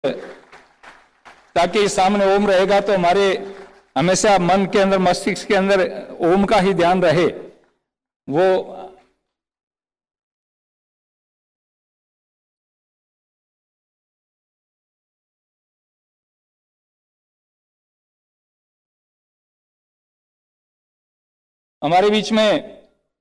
ताकि सामने ओम रहेगा तो हमारे हमेशा मन के अंदर, मस्तिष्क के अंदर ओम का ही ध्यान रहे। वो हमारे बीच में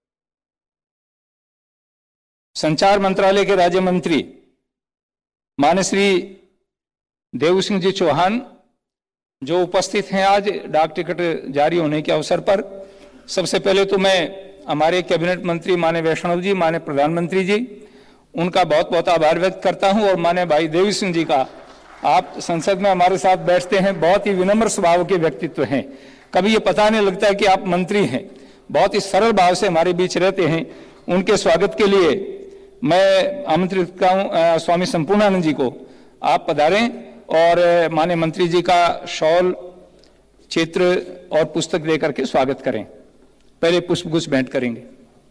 संचार मंत्रालय के राज्य मंत्री माननीय श्री देव सिंह जी चौहान जो उपस्थित हैं आज डाक टिकट जारी होने के अवसर पर। सबसे पहले तो मैं हमारे कैबिनेट मंत्री माननीय वैष्णव जी, माननीय प्रधानमंत्री जी, उनका बहुत बहुत आभार व्यक्त करता हूं। और माननीय भाई देवी सिंह जी का, आप संसद में हमारे साथ बैठते हैं, बहुत ही विनम्र स्वभाव के व्यक्तित्व हैं। कभी ये पता नहीं लगता कि आप मंत्री हैं, बहुत ही सरल भाव से हमारे बीच रहते हैं। उनके स्वागत के लिए मैं आमंत्रित करता हूं स्वामी संपूर्णानंद जी को, आप पधारें और माननीय मंत्री जी का शॉल, चित्र और पुस्तक देकर के स्वागत करें। पहले पुष्पगुच्छ भेंट करेंगे।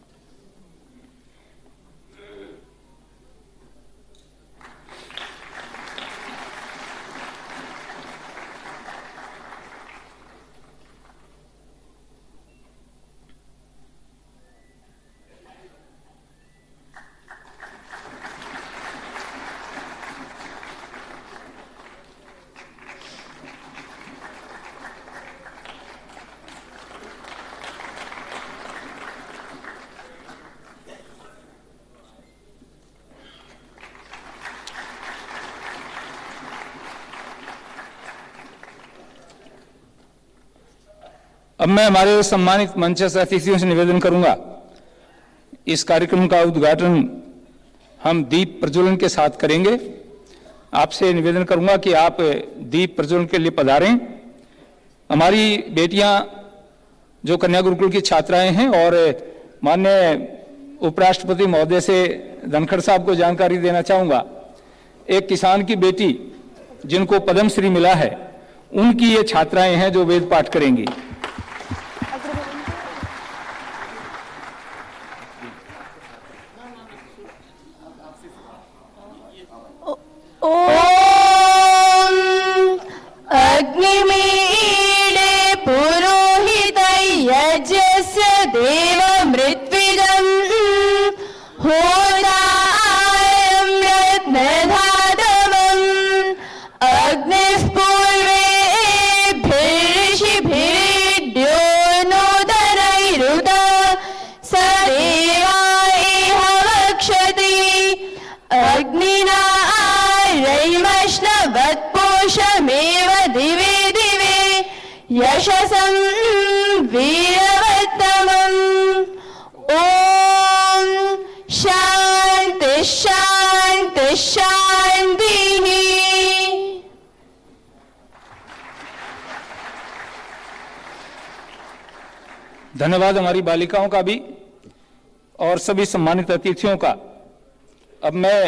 अब मैं हमारे सम्मानित मंचस्थ अतिथियों से निवेदन करूंगा, इस कार्यक्रम का उद्घाटन हम दीप प्रज्वलन के साथ करेंगे। आपसे निवेदन करूंगा कि आप दीप प्रज्वलन के लिए पधारें। हमारी बेटियां जो कन्या गुरुकुल की छात्राएं हैं, और माननीय उपराष्ट्रपति महोदय से धनखड़ साहब को जानकारी देना चाहूंगा, एक किसान की बेटी जिनको पद्मश्री मिला है, उनकी ये छात्राएं हैं जो वेद पाठ करेंगी। यशसं वीरवत्तमं। ओम शांति शांति शांति। धन्यवाद हमारी बालिकाओं का भी और सभी सम्मानित अतिथियों का। अब मैं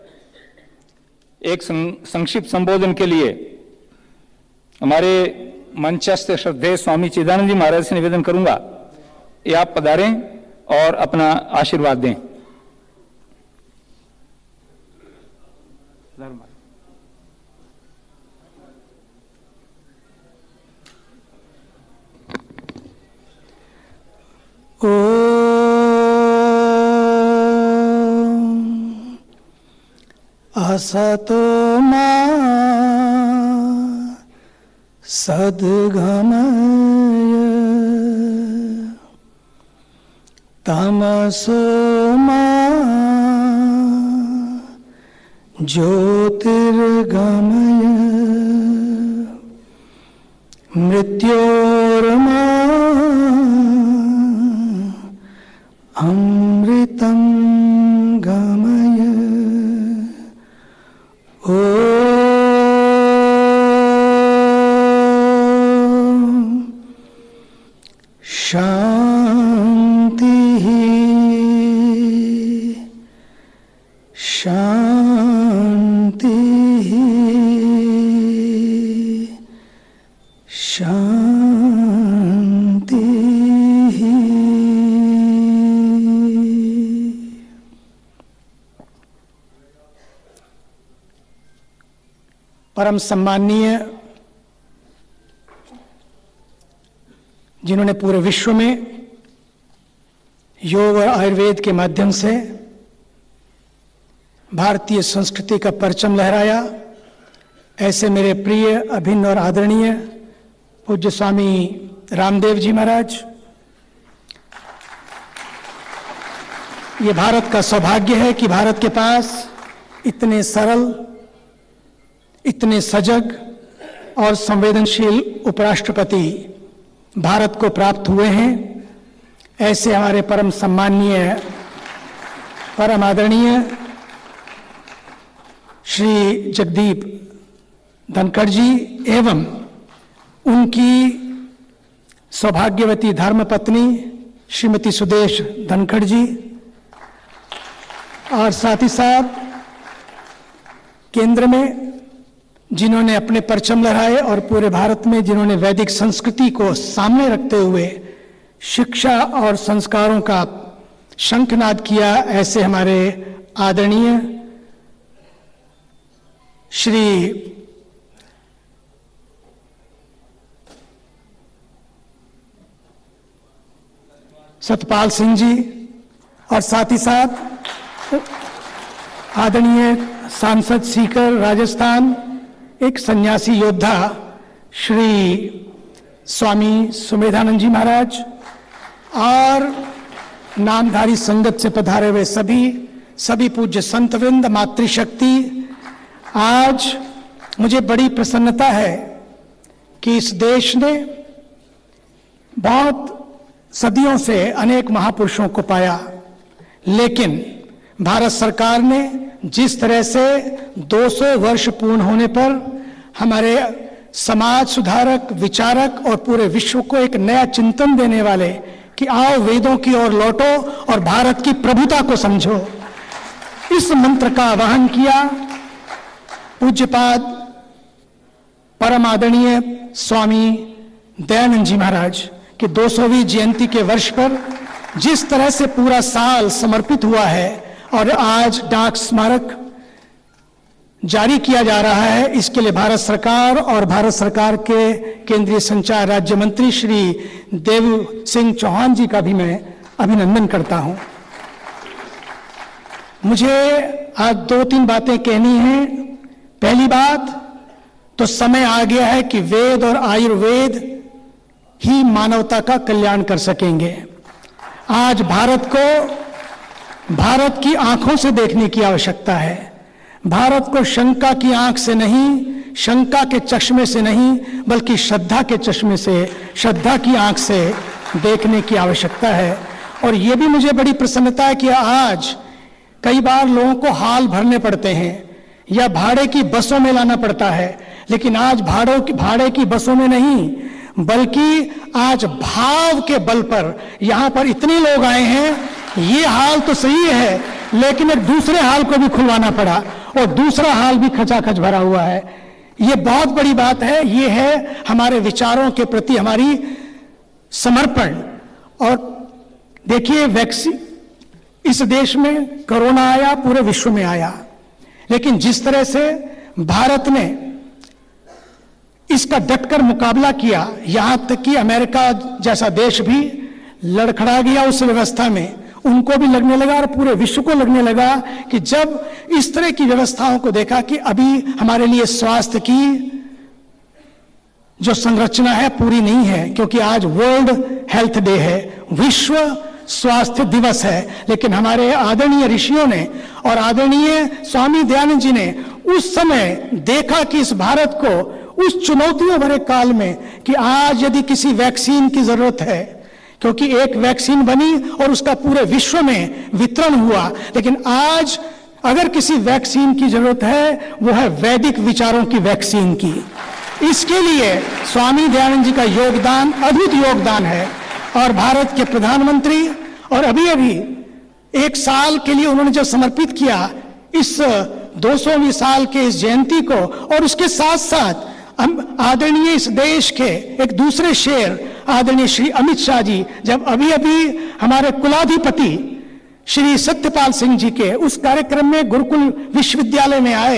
एक संक्षिप्त संबोधन के लिए हमारे मंचस्थ श्रद्धेय स्वामी चिदानंद जी महाराज से निवेदन करूंगा, ये आप पधारें और अपना आशीर्वाद दें। असतो मा सद्गमय तमसो मा ज्योतिर्गमय मृत्योर्मा अमृतं गमय। शांति शांति शांति। परम सम्माननीय, जिन्होंने पूरे विश्व में योग और आयुर्वेद के माध्यम से भारतीय संस्कृति का परचम लहराया, ऐसे मेरे प्रिय, अभिन्न और आदरणीय पूज्य स्वामी रामदेव जी महाराज, ये भारत का सौभाग्य है कि भारत के पास इतने सरल, इतने सजग और संवेदनशील उपराष्ट्रपति भारत को प्राप्त हुए हैं। ऐसे हमारे परम सम्माननीय, परम आदरणीय श्री जगदीप धनखड़ जी एवं उनकी सौभाग्यवती धर्मपत्नी श्रीमती सुदेश धनखड़ जी, और साथ ही साथ केंद्र में जिन्होंने अपने परचम लहराए और पूरे भारत में जिन्होंने वैदिक संस्कृति को सामने रखते हुए शिक्षा और संस्कारों का शंखनाद किया, ऐसे हमारे आदरणीय श्री सतपाल सिंह जी, और साथ ही साथ आदरणीय सांसद सीकर राजस्थान, एक सन्यासी योद्धा श्री स्वामी सुमेधानंद जी महाराज, और नामधारी संगत से पधारे हुए सभी पूज्य संतवृंद, मातृशक्ति। आज मुझे बड़ी प्रसन्नता है कि इस देश ने बहुत सदियों से अनेक महापुरुषों को पाया, लेकिन भारत सरकार ने जिस तरह से 200 वर्ष पूर्ण होने पर हमारे समाज सुधारक, विचारक और पूरे विश्व को एक नया चिंतन देने वाले कि आओ वेदों की ओर लौटो और भारत की प्रभुता को समझो, इस मंत्र का आह्वान किया। पूज्यपाद परम आदरणीय स्वामी दयानंद जी महाराज की 200वीं जयंती के वर्ष पर जिस तरह से पूरा साल समर्पित हुआ है और आज डाक स्मारक जारी किया जा रहा है, इसके लिए भारत सरकार और भारत सरकार के केंद्रीय संचार राज्य मंत्री श्री देव सिंह चौहान जी का भी मैं अभिनंदन करता हूं। मुझे आज 2-3 बातें कहनी हैं। पहली बात तो समय आ गया है कि वेद और आयुर्वेद ही मानवता का कल्याण कर सकेंगे। आज भारत को भारत की आंखों से देखने की आवश्यकता है। भारत को शंका की आंख से नहीं, शंका के चश्मे से नहीं, बल्कि श्रद्धा के चश्मे से, श्रद्धा की आंख से देखने की आवश्यकता है। और यह भी मुझे बड़ी प्रसन्नता है कि आज कई बार लोगों को हाल भरने पड़ते हैं या भाड़े की बसों में लाना पड़ता है, लेकिन आज भाड़े की बसों में नहीं, बल्कि आज भाव के बल पर यहां पर इतने लोग आए हैं। ये हाल तो सही है, लेकिन एक दूसरे हाल को भी खुलवाना पड़ा और दूसरा हाल भी खचाखच भरा हुआ है। ये बहुत बड़ी बात है। ये है हमारे विचारों के प्रति हमारी समर्पण। और देखिए, वैक्सीन, इस देश में कोरोना आया, पूरे विश्व में आया, लेकिन जिस तरह से भारत ने इसका डटकर मुकाबला किया, यहां तक कि अमेरिका जैसा देश भी लड़खड़ा गया उस व्यवस्था में, उनको भी लगने लगा और पूरे विश्व को लगने लगा कि जब इस तरह की व्यवस्थाओं को देखा कि अभी हमारे लिए स्वास्थ्य की जो संरचना है पूरी नहीं है, क्योंकि आज वर्ल्ड हेल्थ डे है, विश्व स्वास्थ्य दिवस है। लेकिन हमारे आदरणीय ऋषियों ने और आदरणीय स्वामी दयानंद जी ने उस समय देखा कि इस भारत को उस चुनौतियों भरे काल में कि आज यदि किसी वैक्सीन की जरूरत है, क्योंकि एक वैक्सीन बनी और उसका पूरे विश्व में वितरण हुआ, लेकिन आज अगर किसी वैक्सीन की जरूरत है वो है वैदिक विचारों की वैक्सीन की। इसके लिए स्वामी दयानंद जी का योगदान अद्भुत योगदान है। और भारत के प्रधानमंत्री और अभी 1 साल के लिए उन्होंने जो समर्पित किया इस 200वीं साल के इस जयंती को, और उसके साथ साथ आदरणीय इस देश के एक दूसरे शेर आदरणीय श्री अमित शाह जी जब अभी हमारे कुलाधिपति श्री सत्यपाल सिंह जी के उस कार्यक्रम में गुरुकुल विश्वविद्यालय में आए,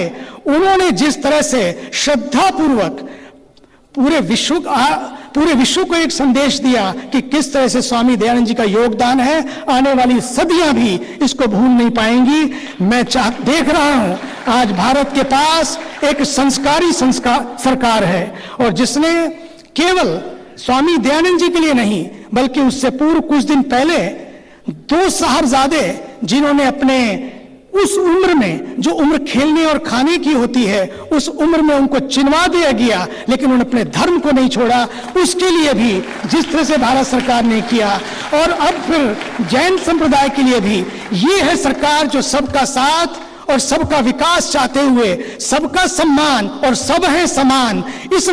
उन्होंने जिस तरह से श्रद्धापूर्वक पूरे विश्व को एक संदेश दिया कि किस तरह से स्वामी दयानंद जी का योगदान है, आने वाली सदियां भी इसको भूल नहीं पाएंगी। मैं देख रहा हूं आज भारत के पास एक संस्कारी सरकार है, और जिसने केवल स्वामी दयानंद जी के लिए नहीं बल्कि उससे पूर्व कुछ दिन पहले 2 साहबजादे जिन्होंने अपने उस उम्र में, जो उम्र खेलने और खाने की होती है, उस उम्र में उनको चिनवा दिया गया, लेकिन उन्होंने अपने धर्म को नहीं छोड़ा, उसके लिए भी जिस तरह से भारत सरकार ने किया। और अब फिर जैन संप्रदाय के लिए भी ये है सरकार जो सबका साथ और सबका विकास चाहते हुए सबका सम्मान और सब है समान, इस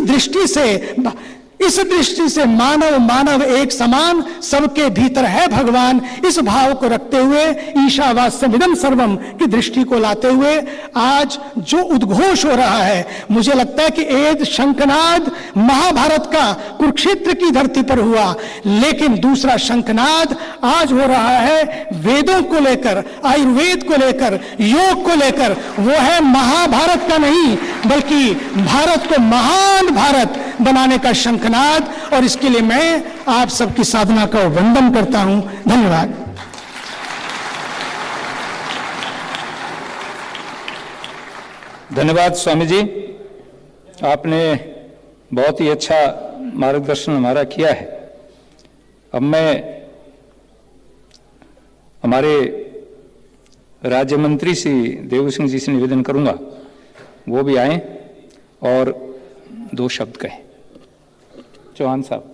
दृष्टि से मानव एक समान, सबके भीतर है भगवान, इस भाव को रखते हुए ईशावास्यमिदं सर्वम की दृष्टि को लाते हुए आज जो उद्घोष हो रहा है, मुझे लगता है कि एद शंखनाद महाभारत का कुरुक्षेत्र की धरती पर हुआ, लेकिन दूसरा शंखनाद आज हो रहा है वेदों को लेकर, आयुर्वेद को लेकर, योग को लेकर। वो है महाभारत का नहीं बल्कि भारत को महान भारत बनाने का शंखनाद, और इसके लिए मैं आप सबकी साधना का वंदन करता हूं। धन्यवाद। धन्यवाद स्वामी जी, आपने बहुत ही अच्छा मार्गदर्शन हमारा किया है। अब मैं हमारे राज्य मंत्री श्री देव सिंह जी से निवेदन करूंगा वो भी आए और 2 शब्द कहें। चौहान साहब।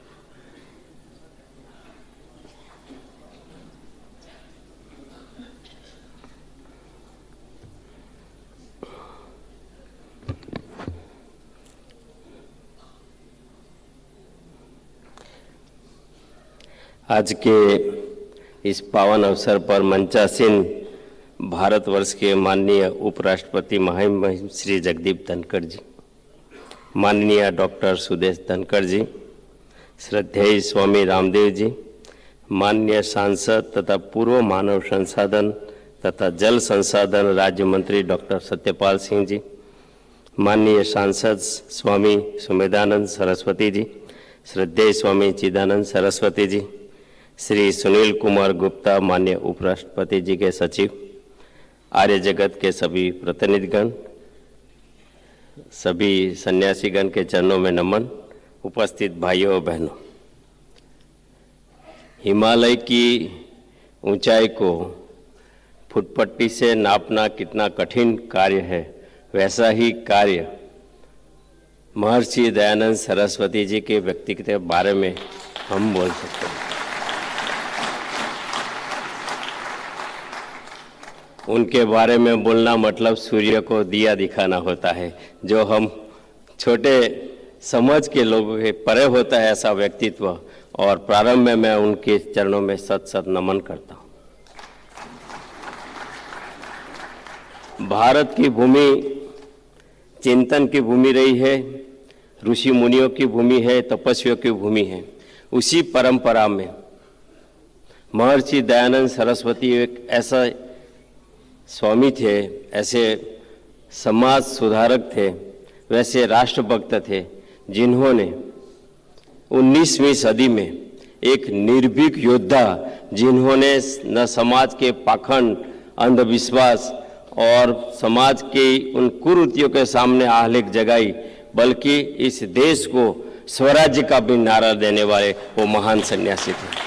आज के इस पावन अवसर पर मंचासीन भारतवर्ष के माननीय उपराष्ट्रपति महामहिम श्री जगदीप धनखड़ जी, माननीय डॉक्टर सुदेश धनखड़ जी, श्रद्धेय स्वामी रामदेव जी, माननीय सांसद तथा पूर्व मानव संसाधन तथा जल संसाधन राज्य मंत्री डॉक्टर सत्यपाल सिंह जी, माननीय सांसद स्वामी सुमेधानंद सरस्वती जी, श्रद्धेय स्वामी चिदानंद सरस्वती जी, श्री सुनील कुमार गुप्ता माननीय उपराष्ट्रपति जी के सचिव, आर्य जगत के सभी प्रतिनिधिगण, सभी सन्यासीगण के चरणों में नमन। उपस्थित भाइयों और बहनों, हिमालय की ऊंचाई को फुटपट्टी से नापना कितना कठिन कार्य है, वैसा ही कार्य महर्षि दयानंद सरस्वती जी के व्यक्तित्व के बारे में हम बोल सकते हैं। उनके बारे में बोलना मतलब सूर्य को दिया दिखाना होता है, जो हम छोटे समझ के लोगों के परे होता है ऐसा व्यक्तित्व। और प्रारंभ में मैं उनके चरणों में सत नमन करता हूँ। भारत की भूमि चिंतन की भूमि रही है, ऋषि मुनियों की भूमि है, तपस्वियों की भूमि है। उसी परंपरा में महर्षि दयानंद सरस्वती एक ऐसा स्वामी थे, ऐसे समाज सुधारक थे, वैसे राष्ट्रभक्त थे, जिन्होंने 19वीं सदी में एक निर्भीक योद्धा, जिन्होंने न समाज के पाखंड, अंधविश्वास और समाज की उन कुरीतियों के सामने आहलेख जगाई, बल्कि इस देश को स्वराज्य का भी नारा देने वाले वो महान सन्यासी थे।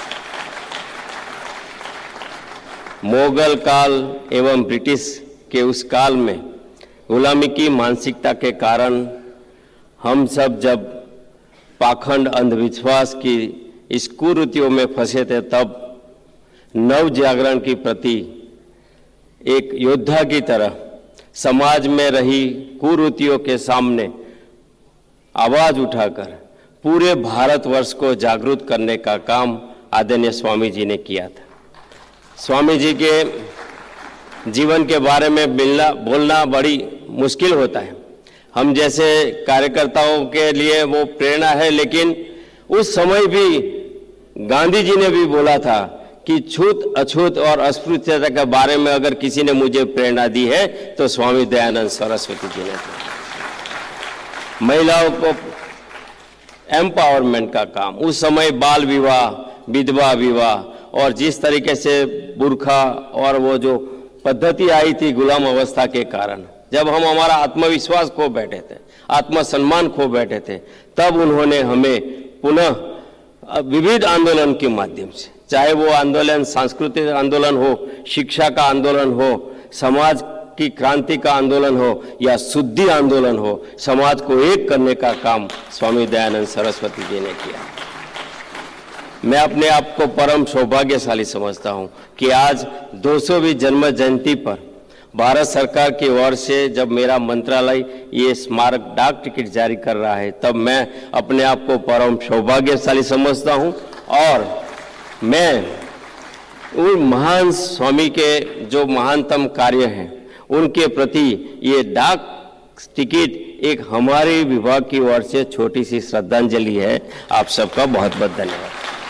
मुगल काल एवं ब्रिटिश के उस काल में गुलामी की मानसिकता के कारण हम सब जब पाखंड अंधविश्वास की इस कुरीतियों में फंसे थे, तब नव जागरण की प्रति एक योद्धा की तरह समाज में रही कुरीतियों के सामने आवाज उठाकर पूरे भारतवर्ष को जागरूक करने का काम आदरणीय स्वामी जी ने किया था। स्वामी जी के जीवन के बारे में बोलना बड़ी मुश्किल होता है, हम जैसे कार्यकर्ताओं के लिए वो प्रेरणा है, लेकिन उस समय भी गांधी जी ने भी बोला था कि छूत अछूत और अस्पृश्यता के बारे में अगर किसी ने मुझे प्रेरणा दी है तो स्वामी दयानंद सरस्वती जी ने। महिलाओं को एम्पावरमेंट का काम, उस समय बाल विवाह, विधवा विवाह और जिस तरीके से बुर्खा और वो जो पद्धति आई थी गुलाम अवस्था के कारण, जब हम हमारा आत्मविश्वास खो बैठे थे, आत्मसम्मान खो बैठे थे, तब उन्होंने हमें पुनः विविध आंदोलन के माध्यम से, चाहे वो आंदोलन सांस्कृतिक आंदोलन हो, शिक्षा का आंदोलन हो, समाज की क्रांति का आंदोलन हो या शुद्धि आंदोलन हो, समाज को एक करने का काम स्वामी दयानंद सरस्वती जी ने किया। मैं अपने आप को परम सौभाग्यशाली समझता हूं कि आज 200वीं जन्म जयंती पर भारत सरकार की ओर से जब मेरा मंत्रालय ये स्मारक डाक टिकट जारी कर रहा है, तब मैं अपने आप को परम सौभाग्यशाली समझता हूं और मैं उन महान स्वामी के जो महानतम कार्य हैं उनके प्रति ये डाक टिकट एक हमारे विभाग की ओर से छोटी सी श्रद्धांजलि है। आप सबका बहुत बहुत धन्यवाद।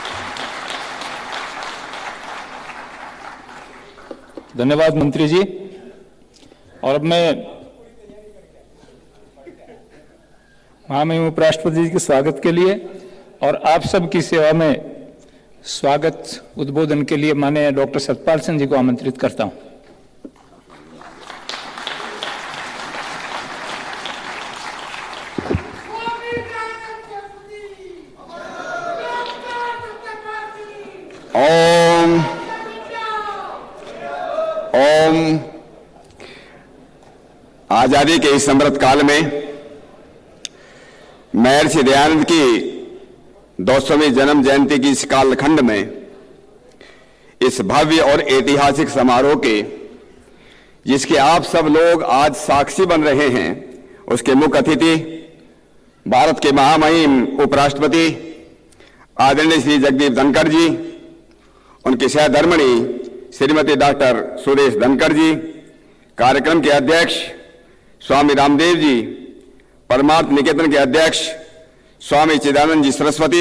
धन्यवाद मंत्री जी। और अब मैं महामहिम उपराष्ट्रपति जी के स्वागत के लिए और आप सब की सेवा में स्वागत उद्बोधन के लिए माननीय डॉक्टर सतपाल सिंह जी को आमंत्रित करता हूं। ओम आजादी के इस अमृत काल में महर्षि दयानंद की 200वीं जन्म जयंती की इस कालखंड में इस भव्य और ऐतिहासिक समारोह के जिसके आप सब लोग आज साक्षी बन रहे हैं, उसके मुख्य अतिथि भारत के महामहिम उपराष्ट्रपति आदरणीय श्री जगदीप धनखड़ जी, उनकी सहधर्मिणी श्रीमती डॉक्टर सुरेश धनखड़ जी, कार्यक्रम के अध्यक्ष स्वामी रामदेव जी, परमार्थ निकेतन के अध्यक्ष स्वामी चिदानंद जी सरस्वती,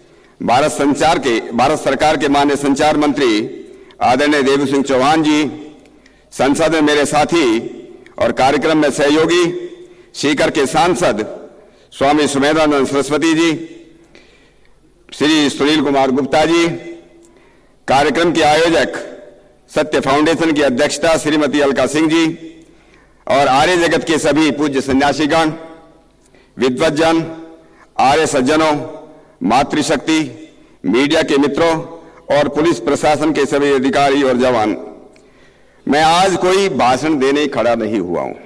भारत सरकार के माननीय संचार मंत्री आदरणीय देव सिंह चौहान जी, संसद में मेरे साथी और कार्यक्रम में सहयोगी सीकर के सांसद स्वामी सुमेधानंद सरस्वती जी, श्री सुनील कुमार गुप्ता जी, कार्यक्रम के आयोजक सत्य फाउंडेशन की अध्यक्षता श्रीमती अलका सिंह जी और आर्य जगत के सभी पूज्य सन्यासीगण, विद्वज्जन, आर्य सज्जनों, मातृशक्ति, मीडिया के मित्रों और पुलिस प्रशासन के सभी अधिकारी और जवान, मैं आज कोई भाषण देने खड़ा नहीं हुआ हूं।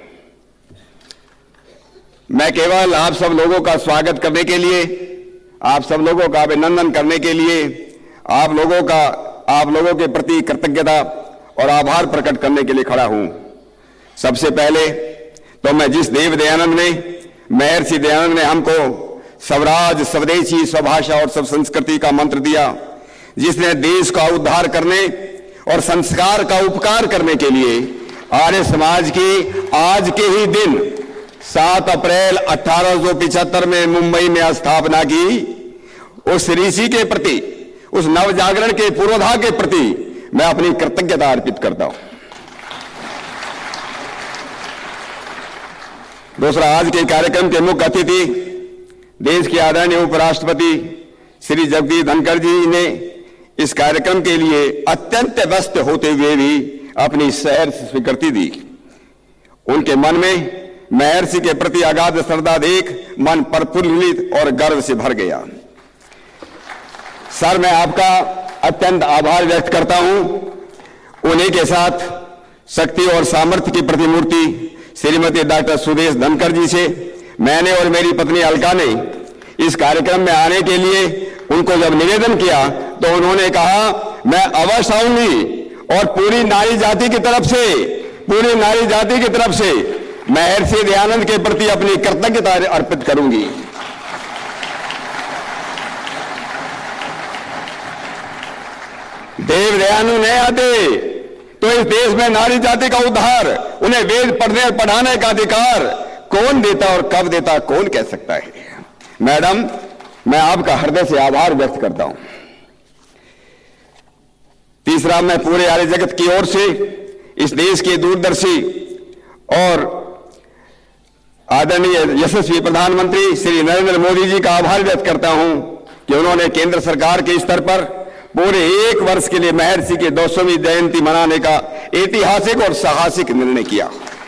मैं केवल आप सब लोगों का स्वागत करने के लिए, आप सब लोगों का अभिनंदन करने के लिए, आप लोगों के प्रति कृतज्ञता और आभार प्रकट करने के लिए खड़ा हूं। सबसे पहले तो मैं जिस देव दयानंद ने, महर्षि दयानंद ने हमको स्वराज, स्वदेशी, स्वभाषा और सब संस्कृति का मंत्र दिया, जिसने देश का उद्धार करने और संस्कार का उपकार करने के लिए आर्य समाज की आज के ही दिन 7 अप्रैल 1875 में मुंबई में स्थापना की, उस ऋषि के प्रति, उस नवजागरण के पूर्वधा के प्रति मैं अपनी कृतज्ञता अर्पित करता हूं। दूसरा, आज के कार्यक्रम के मुख्य अतिथि देश के आदरणीय उपराष्ट्रपति श्री जगदीप धनखड़ जी ने इस कार्यक्रम के लिए अत्यंत व्यस्त होते हुए भी अपनी सहर्ष स्वीकृति दी। उनके मन में महर्षि के प्रति अगाध श्रद्धा देख मन प्रफुल्लित और गर्व से भर गया। सर, मैं आपका अत्यंत आभार व्यक्त करता हूं। उन्हीं के साथ शक्ति और सामर्थ्य की प्रतिमूर्ति श्रीमती डॉक्टर सुरेश धनखड़ जी से मैंने और मेरी पत्नी अलका ने इस कार्यक्रम में आने के लिए उनको जब निवेदन किया तो उन्होंने कहा मैं अवश्य आऊंगी और पूरी नारी जाति की तरफ से महर्षि दयानंद के प्रति अपनी कृतज्ञता अर्पित करूंगी। देव दयानंद नहीं आते तो इस देश में नारी जाति का उद्धार, उन्हें वेद पढ़ने और पढ़ाने का अधिकार कौन देता और कब देता कौन कह सकता है। मैडम, मैं आपका हृदय से आभार व्यक्त करता हूं। तीसरा, मैं पूरे आर्य जगत की ओर से इस देश के दूरदर्शी और आदरणीय यशस्वी प्रधानमंत्री श्री नरेंद्र मोदी जी का आभार व्यक्त करता हूं कि उन्होंने केंद्र सरकार के स्तर पर पूरे 1 वर्ष के लिए महर्षि की 200वीं जयंती मनाने का ऐतिहासिक और साहसिक निर्णय किया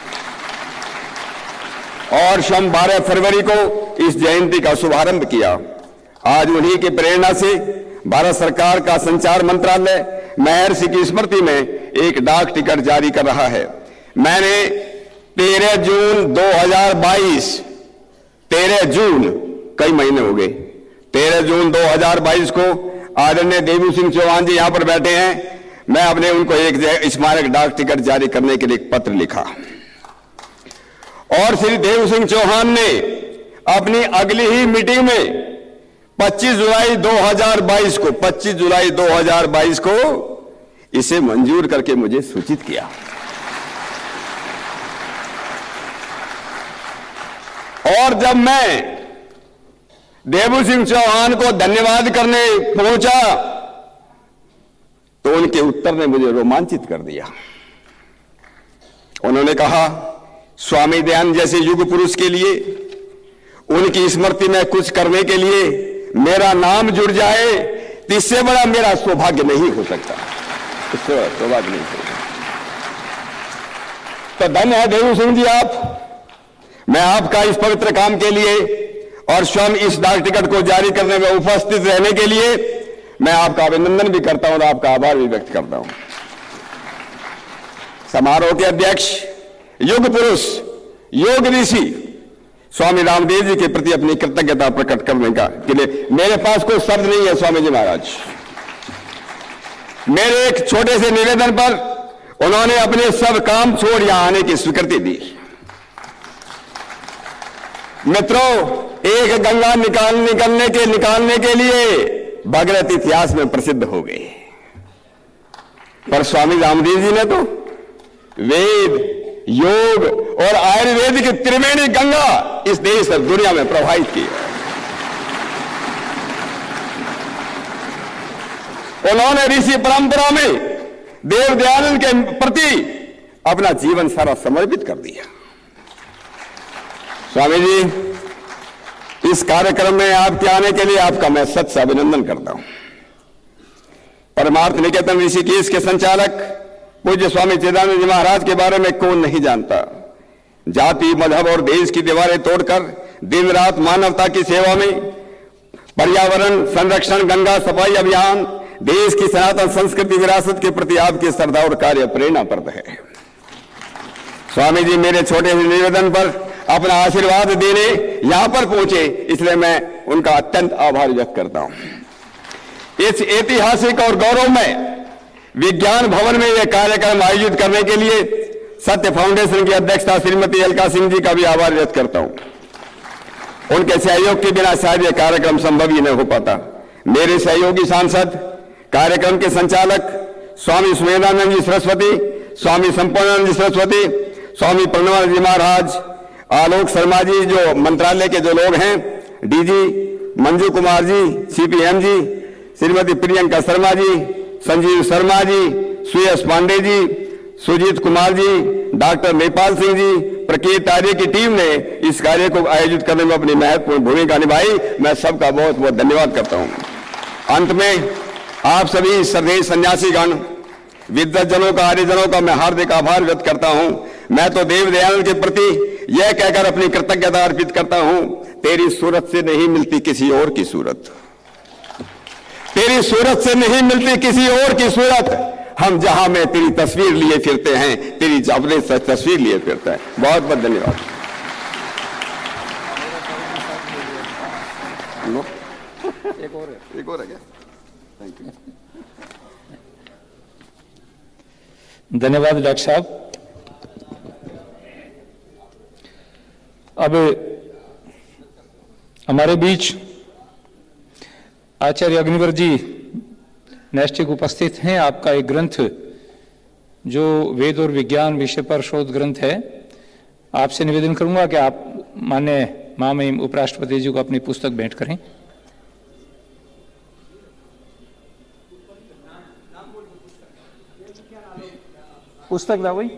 और सोम 12 फरवरी को इस जयंती का शुभारंभ किया। आज उन्हीं की प्रेरणा से भारत सरकार का संचार मंत्रालय महर्षि की स्मृति में एक डाक टिकट जारी कर रहा है। मैंने 13 जून 2022, 13 जून, कई महीने हो गए, 13 जून 2022 को आदरणीय देवू सिंह चौहान जी यहां पर बैठे हैं, मैं अपने उनको एक स्मारक डाक टिकट जारी करने के लिए एक पत्र लिखा और श्री देवू सिंह चौहान ने अपनी अगली ही मीटिंग में 25 जुलाई 2022 को इसे मंजूर करके मुझे सूचित किया। और जब मैं देवू सिंह चौहान को धन्यवाद करने पहुंचा तो उनके उत्तर ने मुझे रोमांचित कर दिया। उन्होंने कहा, स्वामी दयानंद जैसे युग पुरुष के लिए, उनकी स्मृति में कुछ करने के लिए मेरा नाम जुड़ जाए तो इससे बड़ा मेरा सौभाग्य नहीं हो सकता, इससे बड़ा सौभाग्य नहीं हो सकता। तो धन्य है देवू सिंह जी आप। मैं आपका इस पवित्र काम के लिए और स्वयं इस डाक टिकट को जारी करने में उपस्थित रहने के लिए मैं आपका अभिनंदन भी करता हूं और आपका आभार भी व्यक्त करता हूं। समारोह के अध्यक्ष, युग पुरुष, योग ऋषि स्वामी रामदेव जी के प्रति अपनी कृतज्ञता प्रकट करने के लिए मेरे पास कोई शब्द नहीं है। स्वामी जी महाराज, मेरे एक छोटे से निवेदन पर उन्होंने अपने सब काम छोड़ यहां आने की स्वीकृति दी। मित्रों, एक गंगा निकालने के लिए भगीरथ इतिहास में प्रसिद्ध हो गए, पर स्वामी रामदेव जी ने तो वेद, योग और आयुर्वेद की त्रिवेणी गंगा इस देश और दुनिया में प्रवाहित की है। उन्होंने ऋषि परंपरा में देव दयानंद के प्रति अपना जीवन सारा समर्पित कर दिया। स्वामी जी, इस कार्यक्रम में आपके आने के लिए आपका मैं सच से अभिनंदन करता हूं। परमार्थ निकेतन ऋषिकेश के संचालक पूज्य स्वामी चिदानंद जी महाराज के बारे में कौन नहीं जानता। जाति, मजहब और देश की दीवारें तोड़कर दिन रात मानवता की सेवा में पर्यावरण संरक्षण, गंगा सफाई अभियान, देश की सनातन संस्कृति विरासत के प्रति आपकी श्रद्धा और कार्य प्रेरणाप्रद है। स्वामी जी मेरे छोटे से निवेदन पर अपना आशीर्वाद देने यहां पर पहुंचे, इसलिए मैं उनका अत्यंत आभार व्यक्त करता हूं। इस ऐतिहासिक और गौरवमय विज्ञान भवन में यह कार्यक्रम आयोजित करने के लिए सत्य फाउंडेशन की अध्यक्षता श्रीमती अलका सिंह जी का भी आभार व्यक्त करता हूं। उनके सहयोग के बिना शायद यह कार्यक्रम संभव ही नहीं हो पाता। मेरे सहयोगी सांसद, कार्यक्रम के संचालक स्वामी सुमेधानंद जी सरस्वती, स्वामी संपूर्णानंद जी सरस्वती, स्वामी प्रणवानंद जी महाराज, आलोक शर्मा जी, जो मंत्रालय के जो लोग हैं, DG Manju Kumar ji, CPM ji, Shrimati Priyanka Sharma ji, Sanjeev Sharma ji, Suyash Pande ji, Sujeet Kumar ji, doctor Nepal Singh ji, Prakirt Arya की टीम ने इस कार्य को आयोजित करने में अपनी महत्वपूर्ण भूमिका निभाई। मैं सबका बहुत बहुत धन्यवाद करता हूं। अंत में आप सभी श्रद्धेय सन्यासीगण, विद्वज्जनों का, आर्यजनों का मैं हार्दिक आभार व्यक्त करता हूं। मैं तो देव दयानंद के प्रति यह कहकर अपनी कृतज्ञता अर्पित करता हूं, तेरी सूरत से नहीं मिलती किसी और की सूरत, तेरी सूरत से नहीं मिलती किसी और की सूरत। हम जहां में तेरी तस्वीर लिए फिरते हैं, तेरी अपने तस्वीर लिए फिरते हैं। बहुत बहुत धन्यवाद। एक और है क्या? Thank you. धन्यवाद डॉक्टर साहब। अब हमारे बीच आचार्य अग्निवर जी नैष्ठिक उपस्थित हैं। आपका एक ग्रंथ जो वेद और विज्ञान विषय पर शोध ग्रंथ है, आपसे निवेदन करूंगा कि आप माननीय महामहिम उपराष्ट्रपति जी को अपनी पुस्तक भेंट करें। पुस्तक ला वही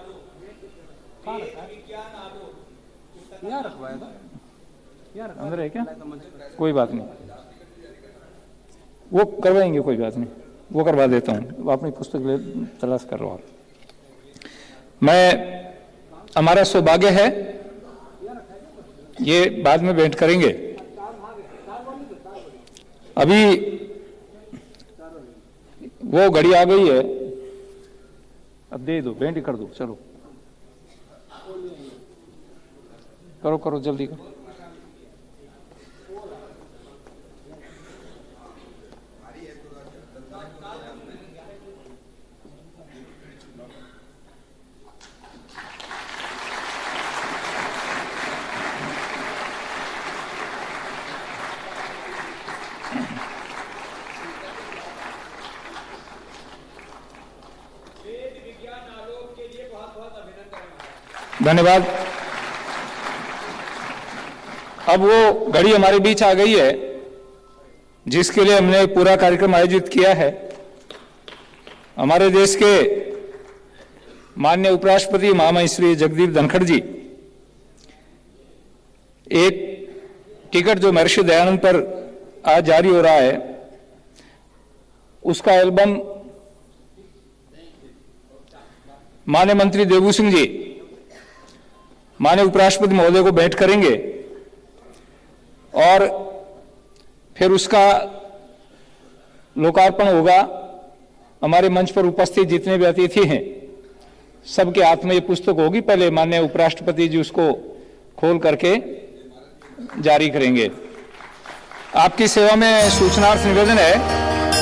अंदर है क्या? कोई बात नहीं, वो करवाएंगे, कोई बात नहीं, वो करवा देता हूँ। अपनी पुस्तक ले तलाश कर रहा हूँ। हमारा सौभाग्य है, ये बाद में भेंट करेंगे। अभी वो घड़ी आ गई है, अब दे दो, भेंट कर दो। चलो करो करो, जल्दी करो। धन्यवाद। अब वो घड़ी हमारे बीच आ गई है जिसके लिए हमने पूरा कार्यक्रम आयोजित किया है। हमारे देश के माननीय उपराष्ट्रपति महामहिम श्री जगदीप धनखड़ जी एक टिकट जो महर्षि दयानंद पर आज जारी हो रहा है, उसका एल्बम माननीय मंत्री देवू सिंह जी माननीय उपराष्ट्रपति महोदय को भेंट करेंगे और फिर उसका लोकार्पण होगा। हमारे मंच पर उपस्थित जितने भी अतिथि हैं सबके हाथ में ये पुस्तक होगी। पहले माननीय उपराष्ट्रपति जी उसको खोल करके जारी करेंगे। आपकी सेवा में सूचनार्थ निवेदन है।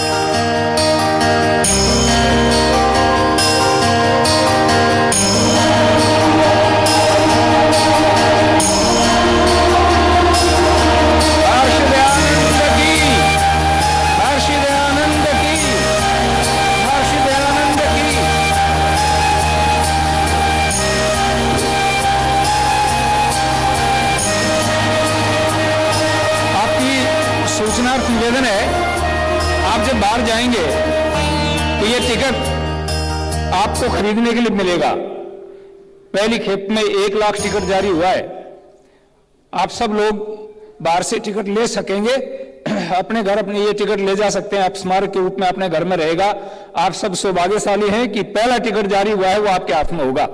सूचनार्थ निवेदन है, आप जब बाहर जाएंगे तो ये टिकट आपको खरीदने के लिए मिलेगा। पहली खेप में 1 लाख टिकट जारी हुआ है। आप सब लोग बाहर से टिकट ले सकेंगे, अपने घर अपने ये टिकट ले जा सकते हैं। आप स्मारक के रूप में अपने घर में रहेगा। आप सब सौभाग्यशाली हैं कि पहला टिकट जारी हुआ है वो आपके हाथ में होगा।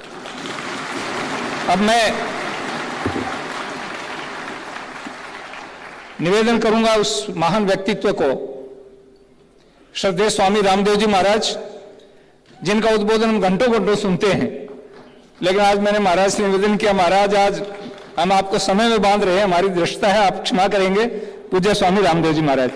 अब मैं निवेदन करूंगा उस महान व्यक्तित्व को, श्रद्धेय स्वामी रामदेव जी महाराज, जिनका उद्बोधन हम घंटों घंटों सुनते हैं, लेकिन आज मैंने महाराज से निवेदन किया, महाराज आज हम आपको समय में बांध रहे हैं, हमारी दृष्टता है, आप क्षमा करेंगे। पूज्य स्वामी रामदेव जी महाराज।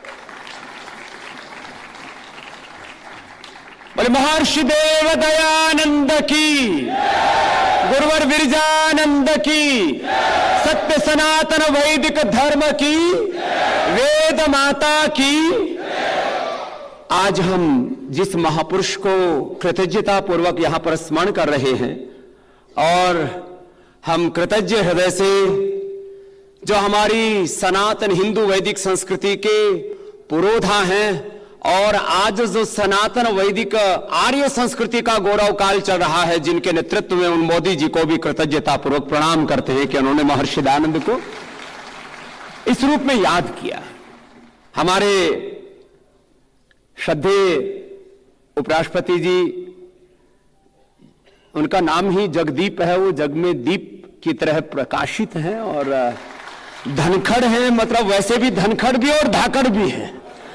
बोले महर्षि देव दयानंद की, गुरुवर विरजानंद की, सत्य सनातन वैदिक धर्म की, वेद माता की। आज हम जिस महापुरुष को कृतज्ञता पूर्वक यहां पर स्मरण कर रहे हैं और हम कृतज्ञ हृदय से जो हमारी सनातन हिंदू वैदिक संस्कृति के पुरोधा हैं और आज जो सनातन वैदिक आर्य संस्कृति का गौरव काल चल रहा है, जिनके नेतृत्व में उन मोदी जी को भी कृतज्ञता पूर्वक प्रणाम करते हैं कि उन्होंने महर्षि दयानंद को इस रूप में याद किया। हमारे श्रद्धेय उपराष्ट्रपति जी, उनका नाम ही जगदीप है, वो जग में दीप की तरह प्रकाशित हैं और धनखड़ हैं, मतलब वैसे भी धनखड़ भी और धाकड़ भी है।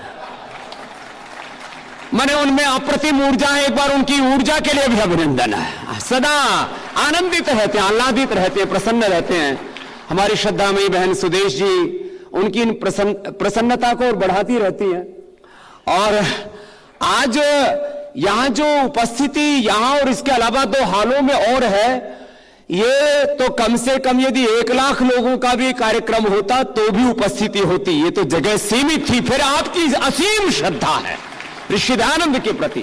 मैंने उनमें अप्रतिम ऊर्जा है, एक बार उनकी ऊर्जा के लिए भी अभिनंदन है। सदा आनंदित रहते हैं, आह्लादित रहते हैं, प्रसन्न रहते हैं। हमारी श्रद्धामयी बहन सुदेश जी उनकी इन प्रसन्नता को और बढ़ाती रहती है। और आज यहां जो उपस्थिति यहां और इसके अलावा 2 हालों में और है, ये तो कम से कम यदि 1 लाख लोगों का भी कार्यक्रम होता तो भी उपस्थिति होती। ये तो जगह सीमित थी। फिर आपकी असीम श्रद्धा है ऋषि दयानंद के प्रति,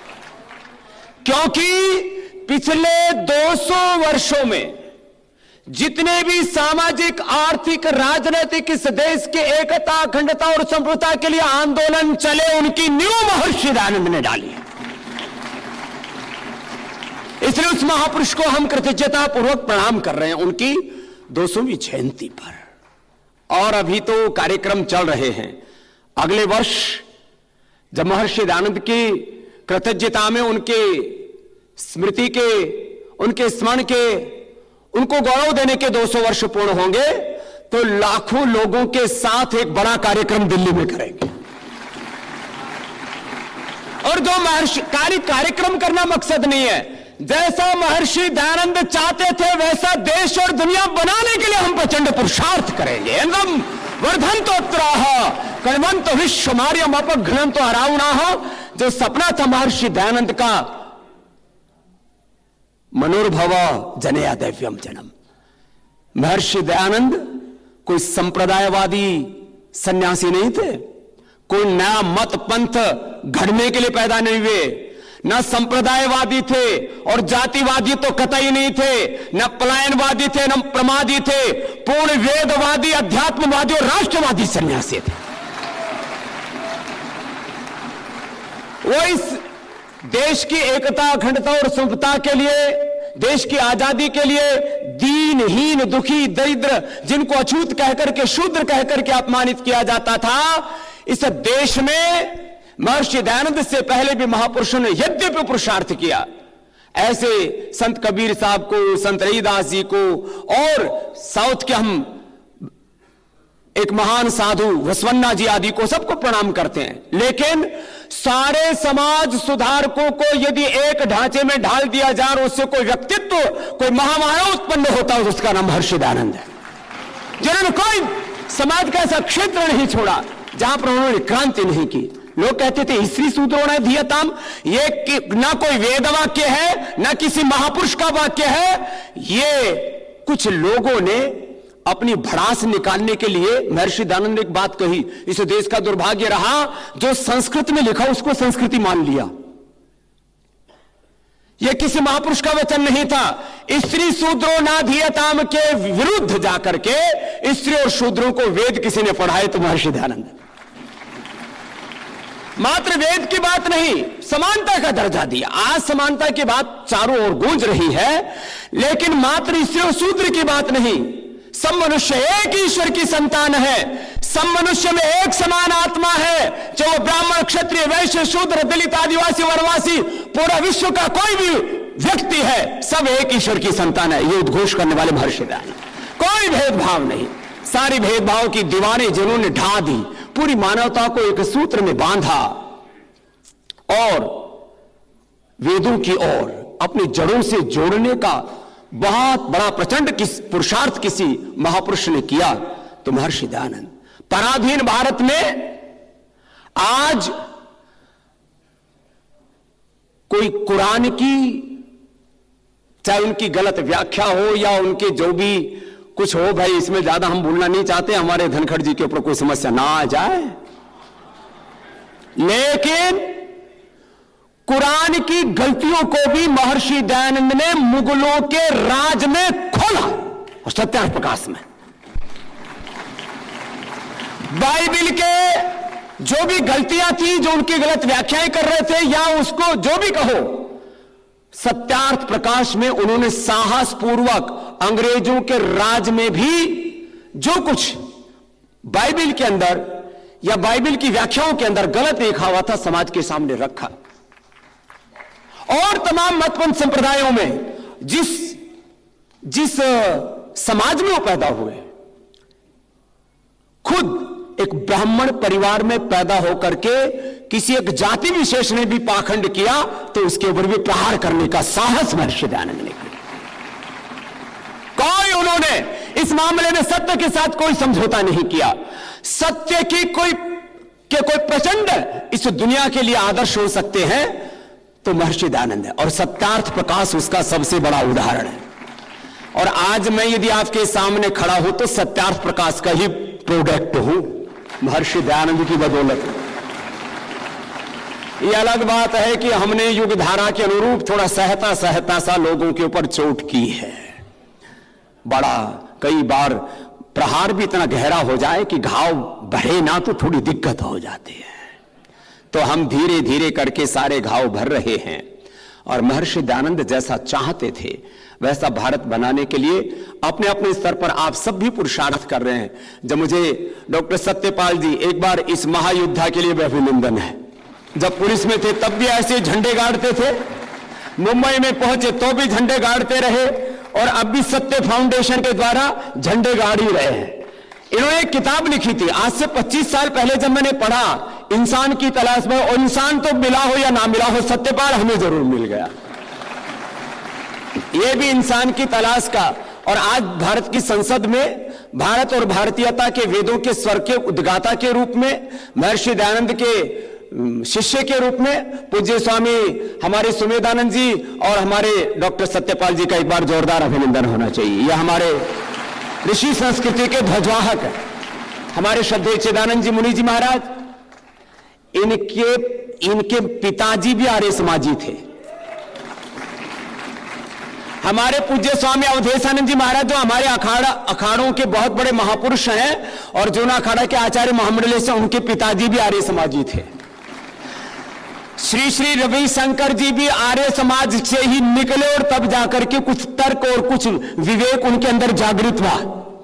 क्योंकि पिछले 200 वर्षों में जितने भी सामाजिक, आर्थिक, राजनीतिक इस देश के एकता, अखंडता और संप्रभुता के लिए आंदोलन चले, उनकी नींव महर्षि दयानंद ने डाली है। इसलिए उस महापुरुष को हम कृतज्ञता पूर्वक प्रणाम कर रहे हैं उनकी 200वीं जयंती पर। और अभी तो कार्यक्रम चल रहे हैं। अगले वर्ष जब महर्षि दयानंद की कृतज्ञता में, उनके स्मृति के, उनके स्मरण के, उनको गौरव देने के 200 वर्ष पूर्ण होंगे, तो लाखों लोगों के साथ एक बड़ा कार्यक्रम दिल्ली में करेंगे। और जो महर्षि कार्यक्रम करना मकसद नहीं है, जैसा महर्षि दयानंद चाहते थे वैसा देश और दुनिया बनाने के लिए हम प्रचंड पुरुषार्थ करेंगे। एवं वर्धन तो कणवन तो विश्व मार्यम अपघ्नम तो हराउना। जो सपना था महर्षि दयानंद का, मनोर्भव जनया दैव्यम जन्म। महर्षि दयानंद कोई संप्रदायवादी सन्यासी नहीं थे, कोई नया मत पंथ घड़ने के लिए पैदा नहीं हुए, न संप्रदायवादी थे और जातिवादी तो कतई नहीं थे, न पलायनवादी थे, न प्रमादी थे, पूर्ण वेदवादी, अध्यात्मवादी और राष्ट्रवादी सन्यासी थे। वो इस देश की एकता, अखंडता और संप्रभुता के लिए, देश की आजादी के लिए दीनहीन, दुखी, दरिद्र, जिनको अछूत कहकर के, शूद्र कहकर के अपमानित किया जाता था, इस देश में महर्षि दयानंद से पहले भी महापुरुषों ने यद्यपि पुरुषार्थ किया। ऐसे संत कबीर साहब को, संत रविदास जी को और साउथ के हम एक महान साधु वसवन्ना जी आदि को सबको प्रणाम करते हैं। लेकिन सारे समाज सुधारकों को यदि एक ढांचे में ढाल दिया जाए और उससे कोई व्यक्तित्व, कोई महामानव उत्पन्न होता है, उसका नाम महर्षि दयानंद है, जिन्होंने कोई समाज का ऐसा क्षेत्र नहीं छोड़ा जहां पर उन्होंने क्रांति नहीं की। लोग कहते थे स्त्री सूत्रों ने धियताम, ये ना कोई वेद वाक्य है, ना किसी महापुरुष का वाक्य है, ये कुछ लोगों ने अपनी भड़ास निकालने के लिए महर्षि दयानंद ने एक बात कही। इस देश का दुर्भाग्य रहा जो संस्कृत में लिखा उसको संस्कृति मान लिया। यह किसी महापुरुष का वचन नहीं था। स्त्री शूद्रो ना धियताम के विरुद्ध जाकर के स्त्री और शूद्रों को वेद किसी ने पढ़ाए तो महर्षि दयानंद। मात्र वेद की बात नहीं, समानता का दर्जा दिया। आज समानता की बात चारों ओर गूंज रही है, लेकिन मात्र स्त्री और शूद्र की बात नहीं। सब मनुष्य एक ईश्वर की संतान है, सब मनुष्य में एक समान आत्मा है, चाहे वो ब्राह्मण, क्षत्रिय, वैश्य, शूद्र, दलित, आदिवासी, वनवासी, पूरा विश्व का कोई भी व्यक्ति है, सब एक ईश्वर की संतान है। ये उद्घोष करने वाले महर्षि दयानंद। कोई भेदभाव नहीं, सारी भेदभाव की दीवारें जिन्होंने ढा दी, पूरी मानवता को एक सूत्र में बांधा और वेदों की ओर अपनी जड़ों से जोड़ने का बहुत बड़ा प्रचंड पुरुषार्थ किसी महापुरुष ने किया तो महर्षि दयानंद। पराधीन भारत में आज कोई कुरान की, चाहे उनकी गलत व्याख्या हो या उनके जो भी कुछ हो, भाई इसमें ज्यादा हम बोलना नहीं चाहते, हमारे धनखड़ जी के ऊपर कोई समस्या ना आ जाए, लेकिन कुरान की गलतियों को भी महर्षि दयानंद ने मुगलों के राज में खोला और सत्यार्थ प्रकाश में। बाइबिल के जो भी गलतियां थी, जो उनकी गलत व्याख्याएं कर रहे थे, या उसको जो भी कहो, सत्यार्थ प्रकाश में उन्होंने साहस पूर्वक अंग्रेजों के राज में भी जो कुछ बाइबिल के अंदर या बाइबिल की व्याख्याओं के अंदर गलत लिखा हुआ था समाज के सामने रखा। और तमाम मतपंथ संप्रदायों में जिस समाज में वो पैदा हुए, खुद एक ब्राह्मण परिवार में पैदा होकर के किसी एक जाति विशेष ने भी पाखंड किया तो उसके ऊपर भी प्रहार करने का साहस महर्षि दयानंद ने किया। कोई उन्होंने इस मामले में सत्य के साथ कोई समझौता नहीं किया। सत्य की कोई प्रचंड इस दुनिया के लिए आदर्श हो सकते हैं तो महर्षि दयानंद है, और सत्यार्थ प्रकाश उसका सबसे बड़ा उदाहरण है। और आज मैं यदि आपके सामने खड़ा हूं तो सत्यार्थ प्रकाश का ही प्रोडक्ट हूं, महर्षि दयानंद की बदौलत। यह अलग बात है कि हमने युग धारा के अनुरूप थोड़ा सहता सा लोगों के ऊपर चोट की है। बड़ा कई बार प्रहार भी इतना गहरा हो जाए कि घाव भरे ना तो थोड़ी दिक्कत हो जाती है। तो हम धीरे धीरे करके सारे घाव भर रहे हैं और महर्षि दयानंद जैसा चाहते थे वैसा भारत बनाने के लिए अपने अपने स्तर पर आप सब भी पुरुषार्थ कर रहे हैं। जब मुझे डॉक्टर सत्यपाल जी, एक बार इस महायोद्धा के लिए भी अभिनंदन है। जब पुलिस में थे तब भी ऐसे झंडे गाड़ते थे, मुंबई में पहुंचे तो भी झंडे गाड़ते रहे, और अब भी सत्य फाउंडेशन के द्वारा झंडे गाड़ ही रहे हैं। इन्होंने एक किताब लिखी थी आज से 25 साल पहले, जब मैंने पढ़ा इंसान की तलाश में, और इंसान तो मिला हो या ना मिला हो, सत्यपाल हमें जरूर मिल गया। यह भी इंसान की तलाश का। और आज भारत की संसद में भारत और भारतीयता के वेदों के स्वर के उद्गाता के रूप में, महर्षि दयानंद के शिष्य के रूप में पूज्य स्वामी हमारे सुमेधानंद जी और हमारे डॉक्टर सत्यपाल जी का एक बार जोरदार अभिनंदन होना चाहिए। यह हमारे ऋषि संस्कृति के ध्वजवाहक है। हमारे श्रद्धेय चिदानंद जी मुनि जी महाराज, इनके पिताजी भी आर्य समाजी थे। हमारे पूज्य स्वामी अवधेशानंद जी महाराज, जो हमारे अखाड़ों के बहुत बड़े महापुरुष हैं और जूना अखाड़ा के आचार्य महामंडलेश्वर, उनके पिताजी भी आर्य समाजी थे। श्री श्री रविशंकर जी भी आर्य समाज से ही निकले और तब जाकर के कुछ तर्क और कुछ विवेक उनके अंदर जागृत हुआ।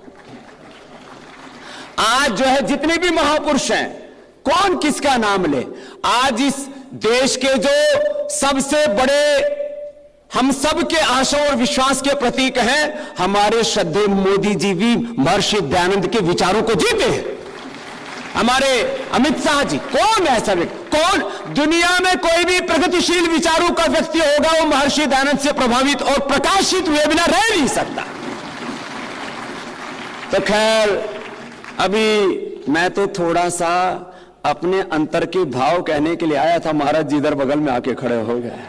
आज जो है जितने भी महापुरुष हैं, कौन किसका नाम ले, आज इस देश के जो सबसे बड़े हम सब के आशा और विश्वास के प्रतीक हैं, हमारे श्रद्धेय मोदी जी भी महर्षि दयानंद के विचारों को जीते हैं। हमारे अमित शाह जी, कौन ऐसा व्यक्ति, कौन दुनिया में कोई भी प्रगतिशील विचारों का व्यक्ति होगा वो महर्षि दयानंद से प्रभावित और प्रकाशित हुए बिना रह नहीं सकता। तो खैर, अभी मैं तो थोड़ा सा अपने अंतर के भाव कहने के लिए आया था, महाराज जी इधर बगल में आके खड़े हो गए।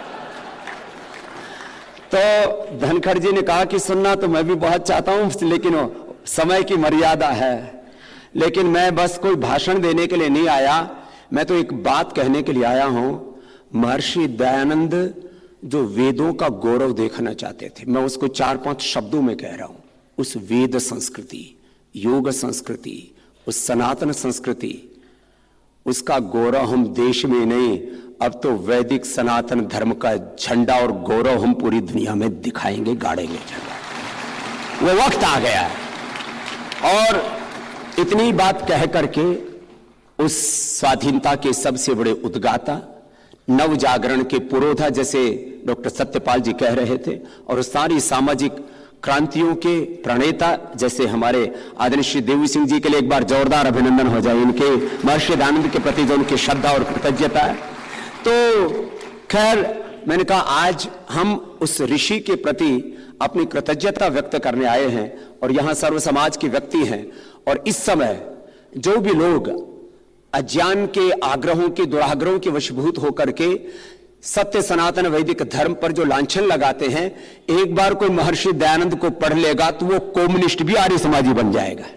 तो धनखड़ जी ने कहा कि सुनना तो मैं भी बहुत चाहता हूं, लेकिन समय की मर्यादा है। लेकिन मैं बस कोई भाषण देने के लिए नहीं आया, मैं तो एक बात कहने के लिए आया हूं। महर्षि दयानंद जो वेदों का गौरव देखना चाहते थे, मैं उसको 4-5 शब्दों में कह रहा हूं। उस वेद संस्कृति, योग संस्कृति, उस सनातन संस्कृति, उसका गौरव हम देश में नहीं, अब तो वैदिक सनातन धर्म का झंडा और गौरव हम पूरी दुनिया में दिखाएंगे, गाड़ेंगे झंडा। वो वक्त आ गया है। और इतनी बात कह करके उस स्वाधीनता के सबसे बड़े उद्गाता, नव जागरण के पुरोधा, जैसे डॉक्टर सत्यपाल जी कह रहे थे, और सारी सामाजिक क्रांतियों के प्रणेता जैसे हमारे आदरणीय श्री देवी सिंह जी के लिए एक बार जोरदार अभिनंदन हो जाए, इनके महर्षि दयानंद के प्रति जो उनकी श्रद्धा और कृतज्ञता है। तो खैर, मैंने कहा आज हम उस ऋषि के प्रति अपनी कृतज्ञता व्यक्त करने आए हैं, और यहां सर्व समाज के व्यक्ति हैं। और इस समय जो भी लोग अज्ञान के आग्रहों के दुराग्रहों के वशीभूत होकर के सत्य सनातन वैदिक धर्म पर जो लांछन लगाते हैं, एक बार कोई महर्षि दयानंद को पढ़ लेगा तो वो कम्युनिस्ट भी आर्य समाजी बन जाएगा।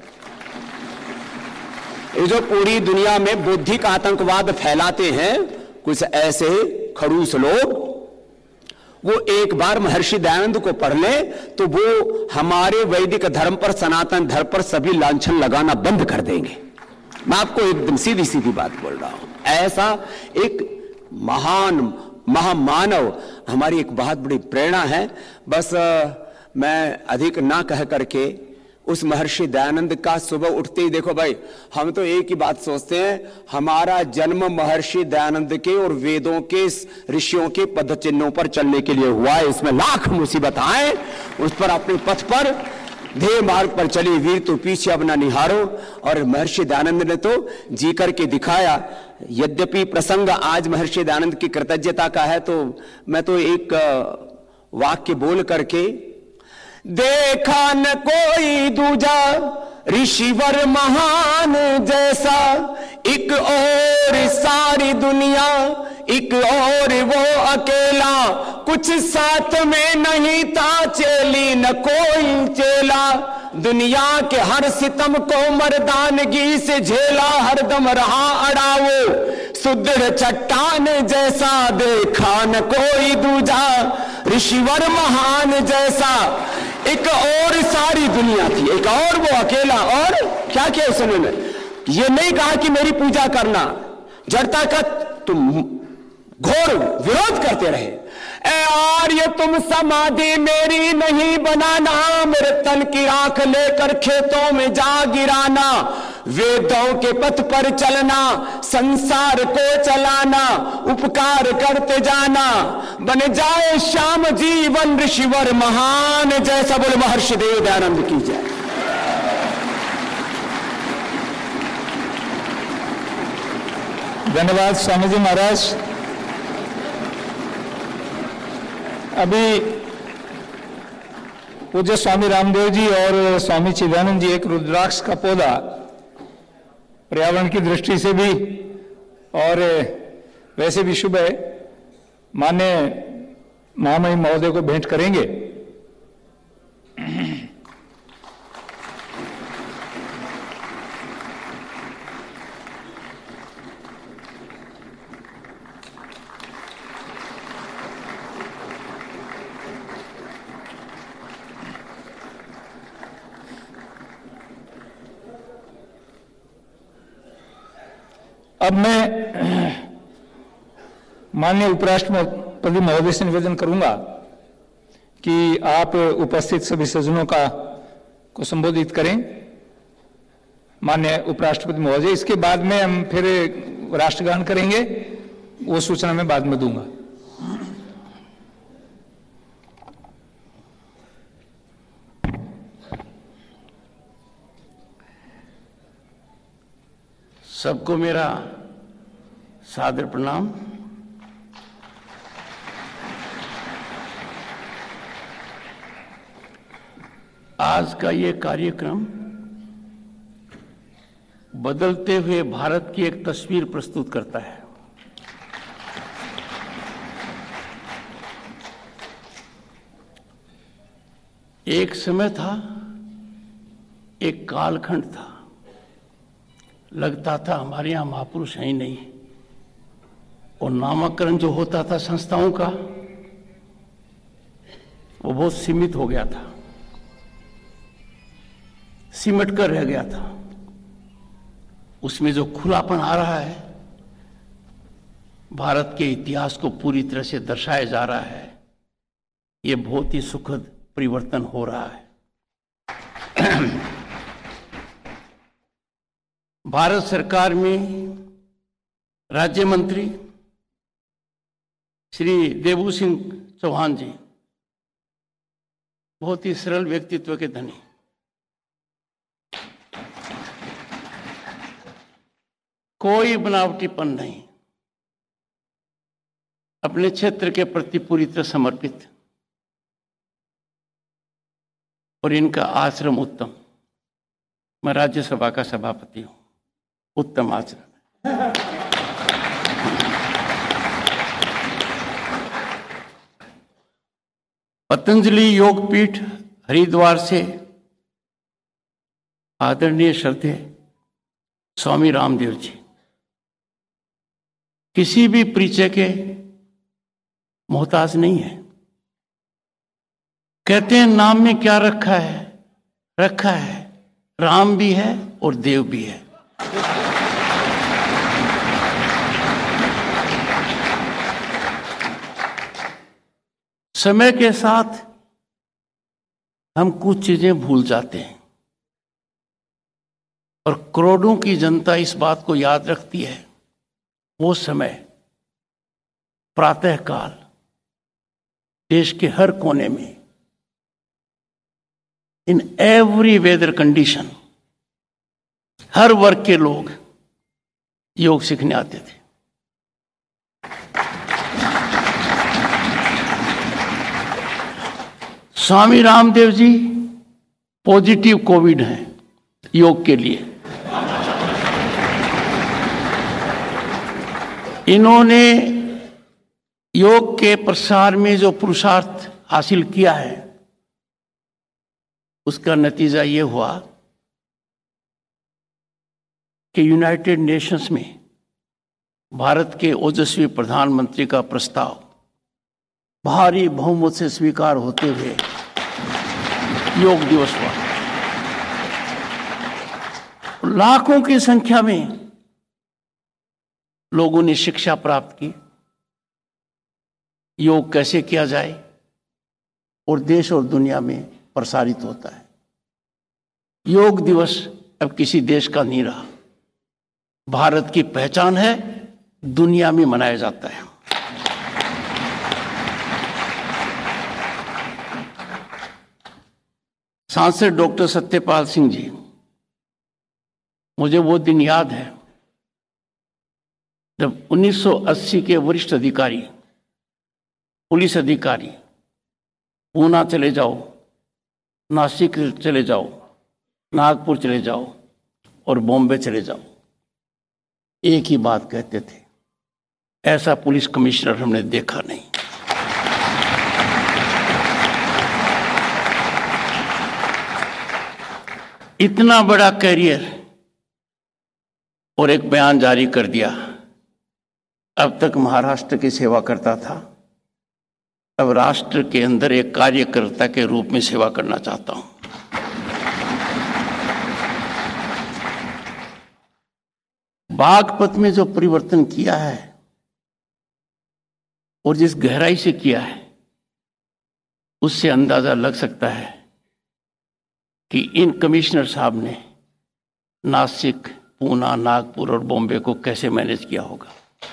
ये जो पूरी दुनिया में बौद्धिक आतंकवाद फैलाते हैं कुछ ऐसे खड़ूस लोग, वो एक बार महर्षि दयानंद को पढ़ ले तो वो हमारे वैदिक धर्म पर, सनातन धर्म पर सभी लांछन लगाना बंद कर देंगे। मैं आपको एकदम सीधी सीधी बात बोल रहा हूं। ऐसा एक महान महामानव हमारी एक बहुत बड़ी प्रेरणा है। बस मैं अधिक ना कह करके उस महर्षि दयानंद का सुबह उठते ही, देखो भाई, हम तो एक ही बात सोचते हैं, हमारा जन्म महर्षि दयानंद के और वेदों के ऋषियों के पद चिन्हों पर चलने के लिए हुआ है। इसमें लाख मुसीबत आए, उस पर अपने पथ पर ध्येय मार्ग पर चली वीर तो पीछे अब ना निहारो। और महर्षि दयानंद ने तो जी करके दिखाया। यद्यपि प्रसंग आज महर्षि दयानंद की कृतज्ञता का है, तो मैं तो एक वाक्य बोल करके, देखा न कोई दूजा ऋषिवर महान जैसा, एक और सारी दुनिया, एक और वो अकेला, कुछ साथ में नहीं था चेली न कोई चेला, दुनिया के हर सितम को मर्दानगी से झेला, हरदम रहा अड़ाओ सुदृढ़ चट्टान जैसा, देखा न कोई दूजा ऋषिवर महान जैसा, एक और सारी दुनिया थी, एक और वो अकेला। और क्या किया उसने, ये नहीं कहा कि मेरी पूजा करना, जड़ता का तुम घोर विरोध करते रहे, ए आर्य तुम समाधि मेरी नहीं बनाना, मेरे तन की राख लेकर खेतों में जा गिराना, वेदों के पथ पर चलना, संसार को चलाना, उपकार करते जाना, बन जाए श्याम जीवन ऋषिवर महान। जैसा बोले महर्षि देव दयानंद की जय। धन्यवाद स्वामी जी महाराज। अभी पूज्य स्वामी रामदेव जी और स्वामी चिदानंद जी एक रुद्राक्ष का पौधा पर्यावरण की दृष्टि से भी और वैसे भी शुभ है, माननीय महामहिम महोदय को भेंट करेंगे। अब मैं माननीय उपराष्ट्रपति महोदय से निवेदन करूंगा कि आप उपस्थित सभी सज्जनों को संबोधित करें। माननीय उपराष्ट्रपति महोदय, इसके बाद में हम फिर राष्ट्रगान करेंगे, वो सूचना मैं बाद में दूंगा। सबको मेरा सादर प्रणाम। आज का ये कार्यक्रम बदलते हुए भारत की एक तस्वीर प्रस्तुत करता है। एक समय था, एक कालखंड था, लगता था हमारे यहां महापुरुष हैं ही नहीं, और नामकरण जो होता था संस्थाओं का वो बहुत सीमित हो गया था, सिमट कर रह गया था। उसमें जो खुलापन आ रहा है, भारत के इतिहास को पूरी तरह से दर्शाया जा रहा है, ये बहुत ही सुखद परिवर्तन हो रहा है। भारत सरकार में राज्य मंत्री श्री देवू सिंह चौहान जी बहुत ही सरल व्यक्तित्व के धनी, कोई बनावटीपन नहीं, अपने क्षेत्र के प्रति पूरी तरह समर्पित, और इनका आश्रम उत्तम। मैं राज्यसभा का सभापति हूं, उत्तम आचरण। पतंजलि योगपीठ हरिद्वार से आदरणीय श्रद्धेय स्वामी रामदेव जी किसी भी परिचय के मोहताज नहीं है। कहते हैं नाम में क्या रखा है, रखा है राम भी है और देव भी है। समय के साथ हम कुछ चीजें भूल जाते हैं, और करोड़ों की जनता इस बात को याद रखती है। वो समय प्रातःकाल देश के हर कोने में, इन एवरी वेदर कंडीशन, हर वर्ग के लोग योग सीखने आते थे। स्वामी रामदेव जी पॉजिटिव कोविड हैं योग के लिए। इन्होंने योग के प्रसार में जो पुरुषार्थ हासिल किया है, उसका नतीजा ये हुआ कि यूनाइटेड नेशंस में भारत के ओजस्वी प्रधानमंत्री का प्रस्ताव भारी बहुमत से स्वीकार होते हुए योग दिवस हुआ। लाखों की संख्या में लोगों ने शिक्षा प्राप्त की, योग कैसे किया जाए और देश और दुनिया में प्रसारित होता है। योग दिवस अब किसी देश का नहीं रहा, भारत की पहचान है, दुनिया में मनाया जाता है। सांसद डॉक्टर सत्यपाल सिंह जी, मुझे वो दिन याद है जब 1980 के वरिष्ठ अधिकारी, पुलिस अधिकारी पूना चले जाओ, नासिक चले जाओ, नागपुर चले जाओ और बॉम्बे चले जाओ, एक ही बात कहते थे, ऐसा पुलिस कमिश्नर हमने देखा नहीं। इतना बड़ा कैरियर और एक बयान जारी कर दिया। अब तक महाराष्ट्र की सेवा करता था, अब राष्ट्र के अंदर एक कार्यकर्ता के रूप में सेवा करना चाहता हूं। बागपत में जो परिवर्तन किया है और जिस गहराई से किया है, उससे अंदाजा लग सकता है कि इन कमिश्नर साहब ने नासिक, पूना, नागपुर और बॉम्बे को कैसे मैनेज किया होगा।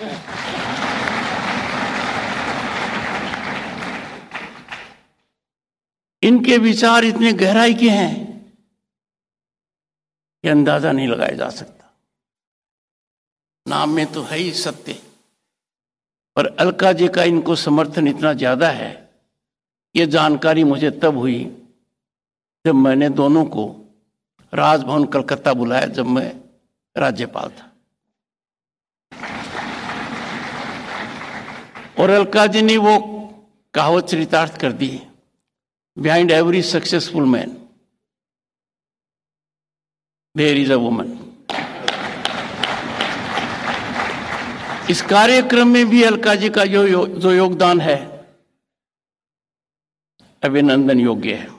इनके विचार इतने गहराई के हैं कि अंदाजा नहीं लगाया जा सकता। नाम में तो है ही सत्य, पर अलका जी का इनको समर्थन इतना ज्यादा है, ये जानकारी मुझे तब हुई जब मैंने दोनों को राजभवन कलकत्ता बुलाया, जब मैं राज्यपाल था। और अलका जी ने वो कहावत चरितार्थ कर दी, behind every successful man there is a woman. इस कार्यक्रम में भी अलका जी का जो योगदान है अभिनंदन योग्य है।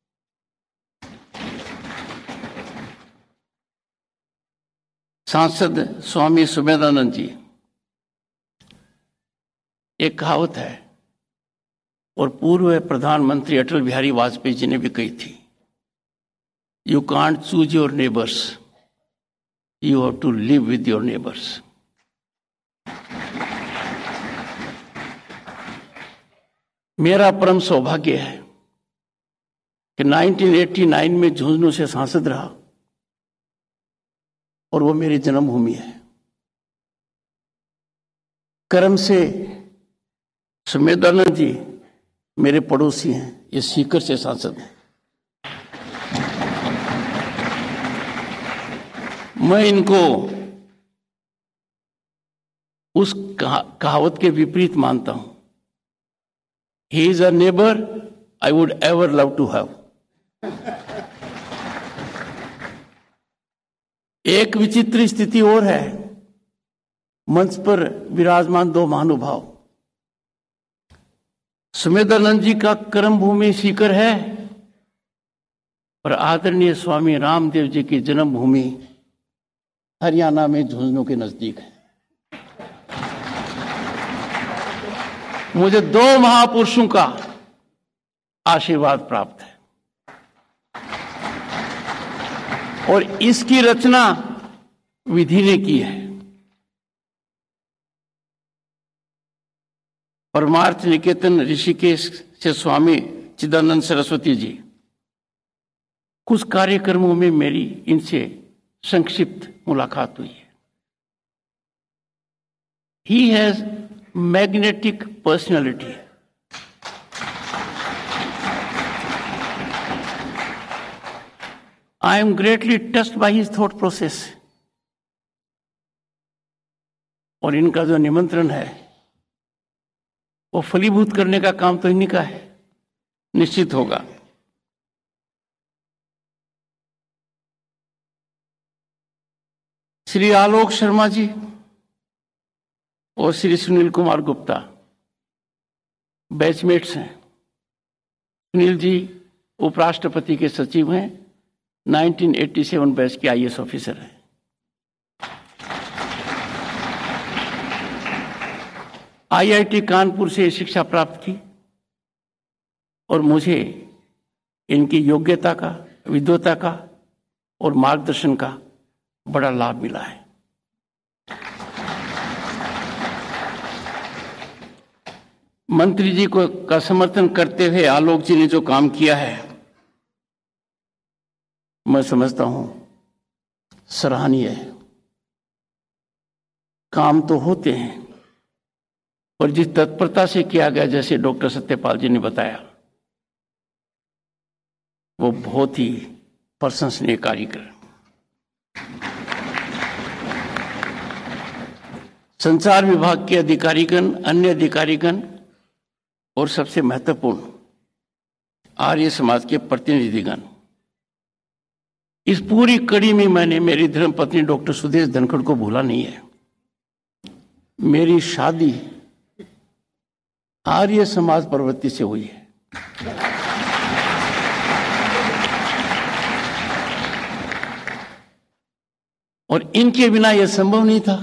सांसद स्वामी सुमेधानंद जी, एक कहावत है और पूर्व प्रधानमंत्री अटल बिहारी वाजपेयी जी ने भी कही थी, you can't choose your neighbours, you have to live with your neighbours. मेरा परम सौभाग्य है कि 1989 में झुंझुनू से सांसद रहा और वो मेरी जन्मभूमि है। कर्म से सुमेधानंद जी मेरे पड़ोसी हैं, ये सीकर से सांसद हैं। मैं इनको उस कहावत के विपरीत मानता हूं, He is a neighbor I would ever love to have. एक विचित्र स्थिति और है, मंच पर विराजमान दो महानुभाव, सुमेधानंद जी का कर्म भूमि सीकर है और आदरणीय स्वामी रामदेव जी की जन्मभूमि हरियाणा में झुंझुनू के नजदीक है। मुझे दो महापुरुषों का आशीर्वाद प्राप्त है और इसकी रचना विधि ने की है। परमार्थ निकेतन ऋषिकेश से स्वामी चिदानंद सरस्वती जी, कुछ कार्यक्रमों में मेरी इनसे संक्षिप्त मुलाकात हुई है। He has magnetic personality. I am greatly touched by his thought process. और इनका जो निमंत्रण है वो फलीभूत करने का काम तो इन्हीं का है, निश्चित होगा। श्री आलोक शर्मा जी और श्री सुनील कुमार गुप्ता बैचमेट्स हैं। सुनील जी उपराष्ट्रपति के सचिव हैं, 1987 बैच के IAS ऑफिसर हैं। आईआईटी कानपुर से शिक्षा प्राप्त की और मुझे इनकी योग्यता का, विद्वता का और मार्गदर्शन का बड़ा लाभ मिला है। मंत्री जी को का समर्थन करते हुए आलोक जी ने जो काम किया है, मैं समझता हूं सराहनीय है। काम तो होते हैं और जिस तत्परता से किया गया, जैसे डॉक्टर सत्यपाल जी ने बताया, वो बहुत ही प्रशंसनीय कार्यक्रम। संचार विभाग के अधिकारीगण, अन्य अधिकारीगण और सबसे महत्वपूर्ण आर्य समाज के प्रतिनिधिगण, इस पूरी कड़ी में मैंने मेरी धर्मपत्नी डॉक्टर सुदेश धनखड़ को भूला नहीं है। मेरी शादी आर्य समाज प्रवृत्ति से हुई है। और इनके बिना यह संभव नहीं था।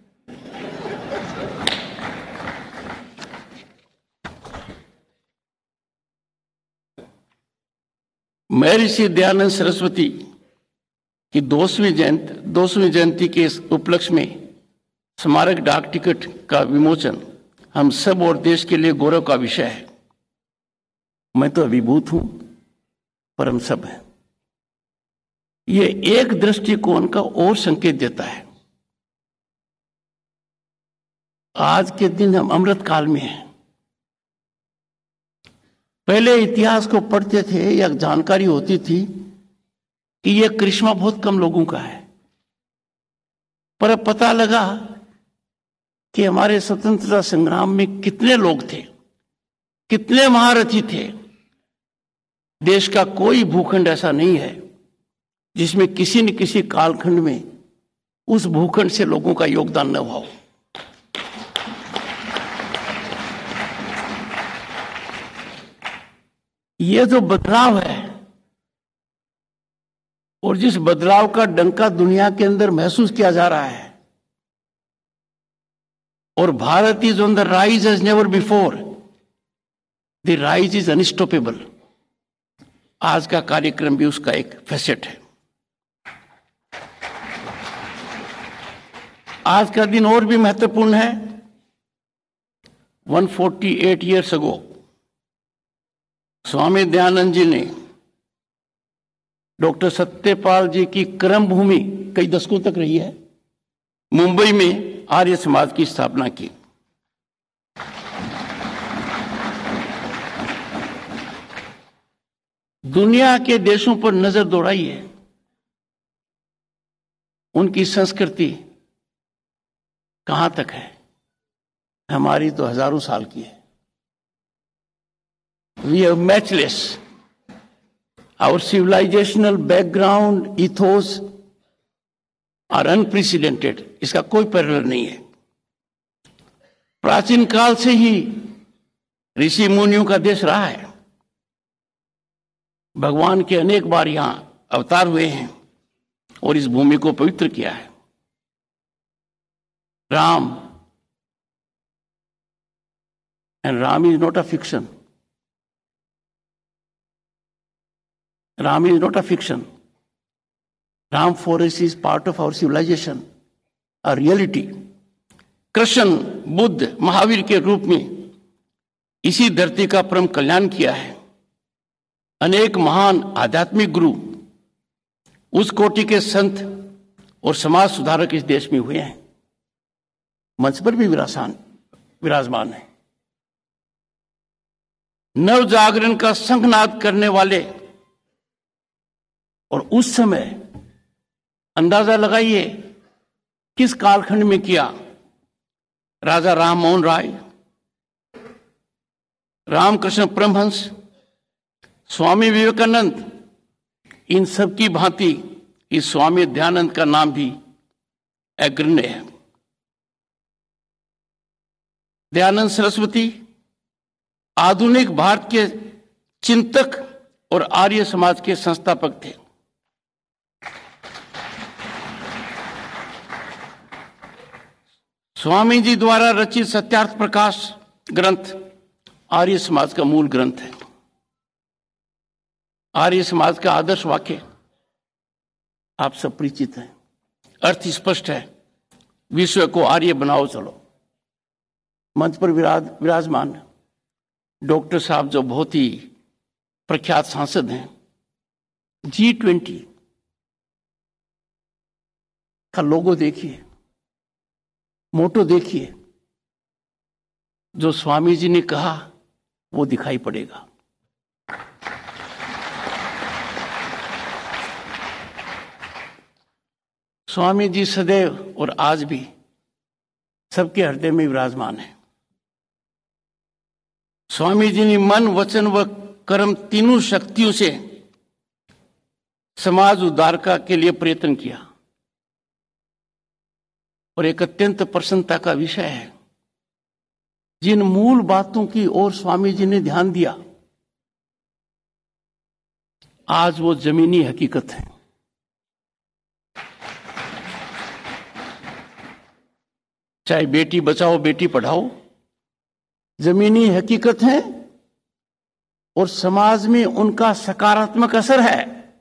महर्षि दयानंद सरस्वती की 2वीं जयंती के इस उपलक्ष्य में स्मारक डाक टिकट का विमोचन हम सब और देश के लिए गौरव का विषय है। मैं तो अभिभूत हूं, पर हम सब हैं। ये एक दृष्टिकोण का और संकेत देता है। आज के दिन हम अमृत काल में हैं। पहले इतिहास को पढ़ते थे या जानकारी होती थी कि यह करिश्मा बहुत कम लोगों का है, पर अब पता लगा कि हमारे स्वतंत्रता संग्राम में कितने लोग थे, कितने महारथी थे। देश का कोई भूखंड ऐसा नहीं है जिसमें किसी न किसी कालखंड में उस भूखंड से लोगों का योगदान न हुआ हो। ये जो बदलाव है और जिस बदलाव का डंका दुनिया के अंदर महसूस किया जा रहा है, और Bharat is on the rise as never before, the rise is unstoppable. आज का कार्यक्रम भी उसका एक फैसेट है। आज का दिन और भी महत्वपूर्ण है। 148 ईयर्स अगो स्वामी दयानंद जी ने डॉक्टर सत्यपाल जी की कर्म भूमि, कई दशकों तक रही है, मुंबई में आर्य समाज की स्थापना की। दुनिया के देशों पर नजर दौड़ाइए, उनकी संस्कृति कहां तक है। हमारी तो हजारों साल की है। We are matchless. Our civilizational background, ethos are unprecedented. इसका कोई पैरेलल नहीं है। प्राचीन काल से ही ऋषि मुनियों का देश रहा है। भगवान के अनेक बार यहां अवतार हुए हैं और इस भूमि को पवित्र किया है। Ram, and Ram is not a fiction. Ram is not a fiction. Ram for us is part of our civilization, a reality. Krishna, Buddha, Mahavir के रूप में इसी धरती का परम कल्याण किया है। अनेक महान आध्यात्मिक गुरु, उस कोटि के संत और समाज सुधारक इस देश में हुए हैं। मंच पर भी विराजमान है। नव जागरण का शंखनाद करने वाले, और उस समय अंदाजा लगाइए किस कालखंड में किया। राजा राम मोहन राय, रामकृष्ण परमहंस, स्वामी विवेकानंद, इन सब की भांति इस स्वामी दयानंद का नाम भी अग्रण्य है। दयानंद सरस्वती आधुनिक भारत के चिंतक और आर्य समाज के संस्थापक थे। स्वामी जी द्वारा रचित सत्यार्थ प्रकाश ग्रंथ आर्य समाज का मूल ग्रंथ है। आर्य समाज का आदर्श वाक्य आप सब परिचित हैं, अर्थ स्पष्ट है, विश्व को आर्य बनाओ चलो। मंच पर विराजमान डॉक्टर साहब जो बहुत ही प्रख्यात सांसद हैं, G20 का लोगो देखिए, मोटो देखिए, जो स्वामी जी ने कहा वो दिखाई पड़ेगा। स्वामी जी सदैव और आज भी सबके हृदय में विराजमान है। स्वामी जी ने मन, वचन व कर्म तीनों शक्तियों से समाज उद्धार के लिए प्रयत्न किया। और एक अत्यंत प्रसन्नता का विषय है, जिन मूल बातों की ओर स्वामी जी ने ध्यान दिया, आज वो जमीनी हकीकत है। चाहे बेटी बचाओ बेटी पढ़ाओ जमीनी हकीकत है और समाज में उनका सकारात्मक असर है।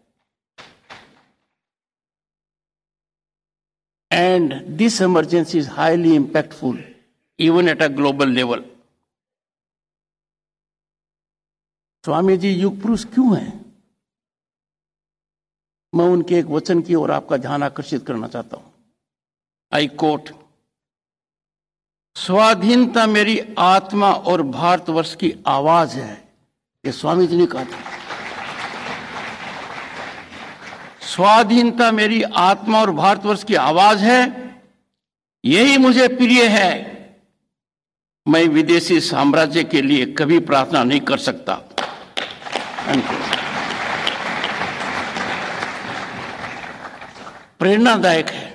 And this emergency is highly impactful even at a global level. Swami ji युग पुरुष क्यों हैं? मैं उनके एक वचन की ओर आपका ध्यान आकर्षित करना चाहता हूं। आई कोट, स्वाधीनता मेरी आत्मा और भारतवर्ष की आवाज है। ये स्वामी जी ने कहा था। स्वाधीनता मेरी आत्मा और भारतवर्ष की आवाज है, यही मुझे प्रिय है। मैं विदेशी साम्राज्य के लिए कभी प्रार्थना नहीं कर सकता। प्रेरणादायक है।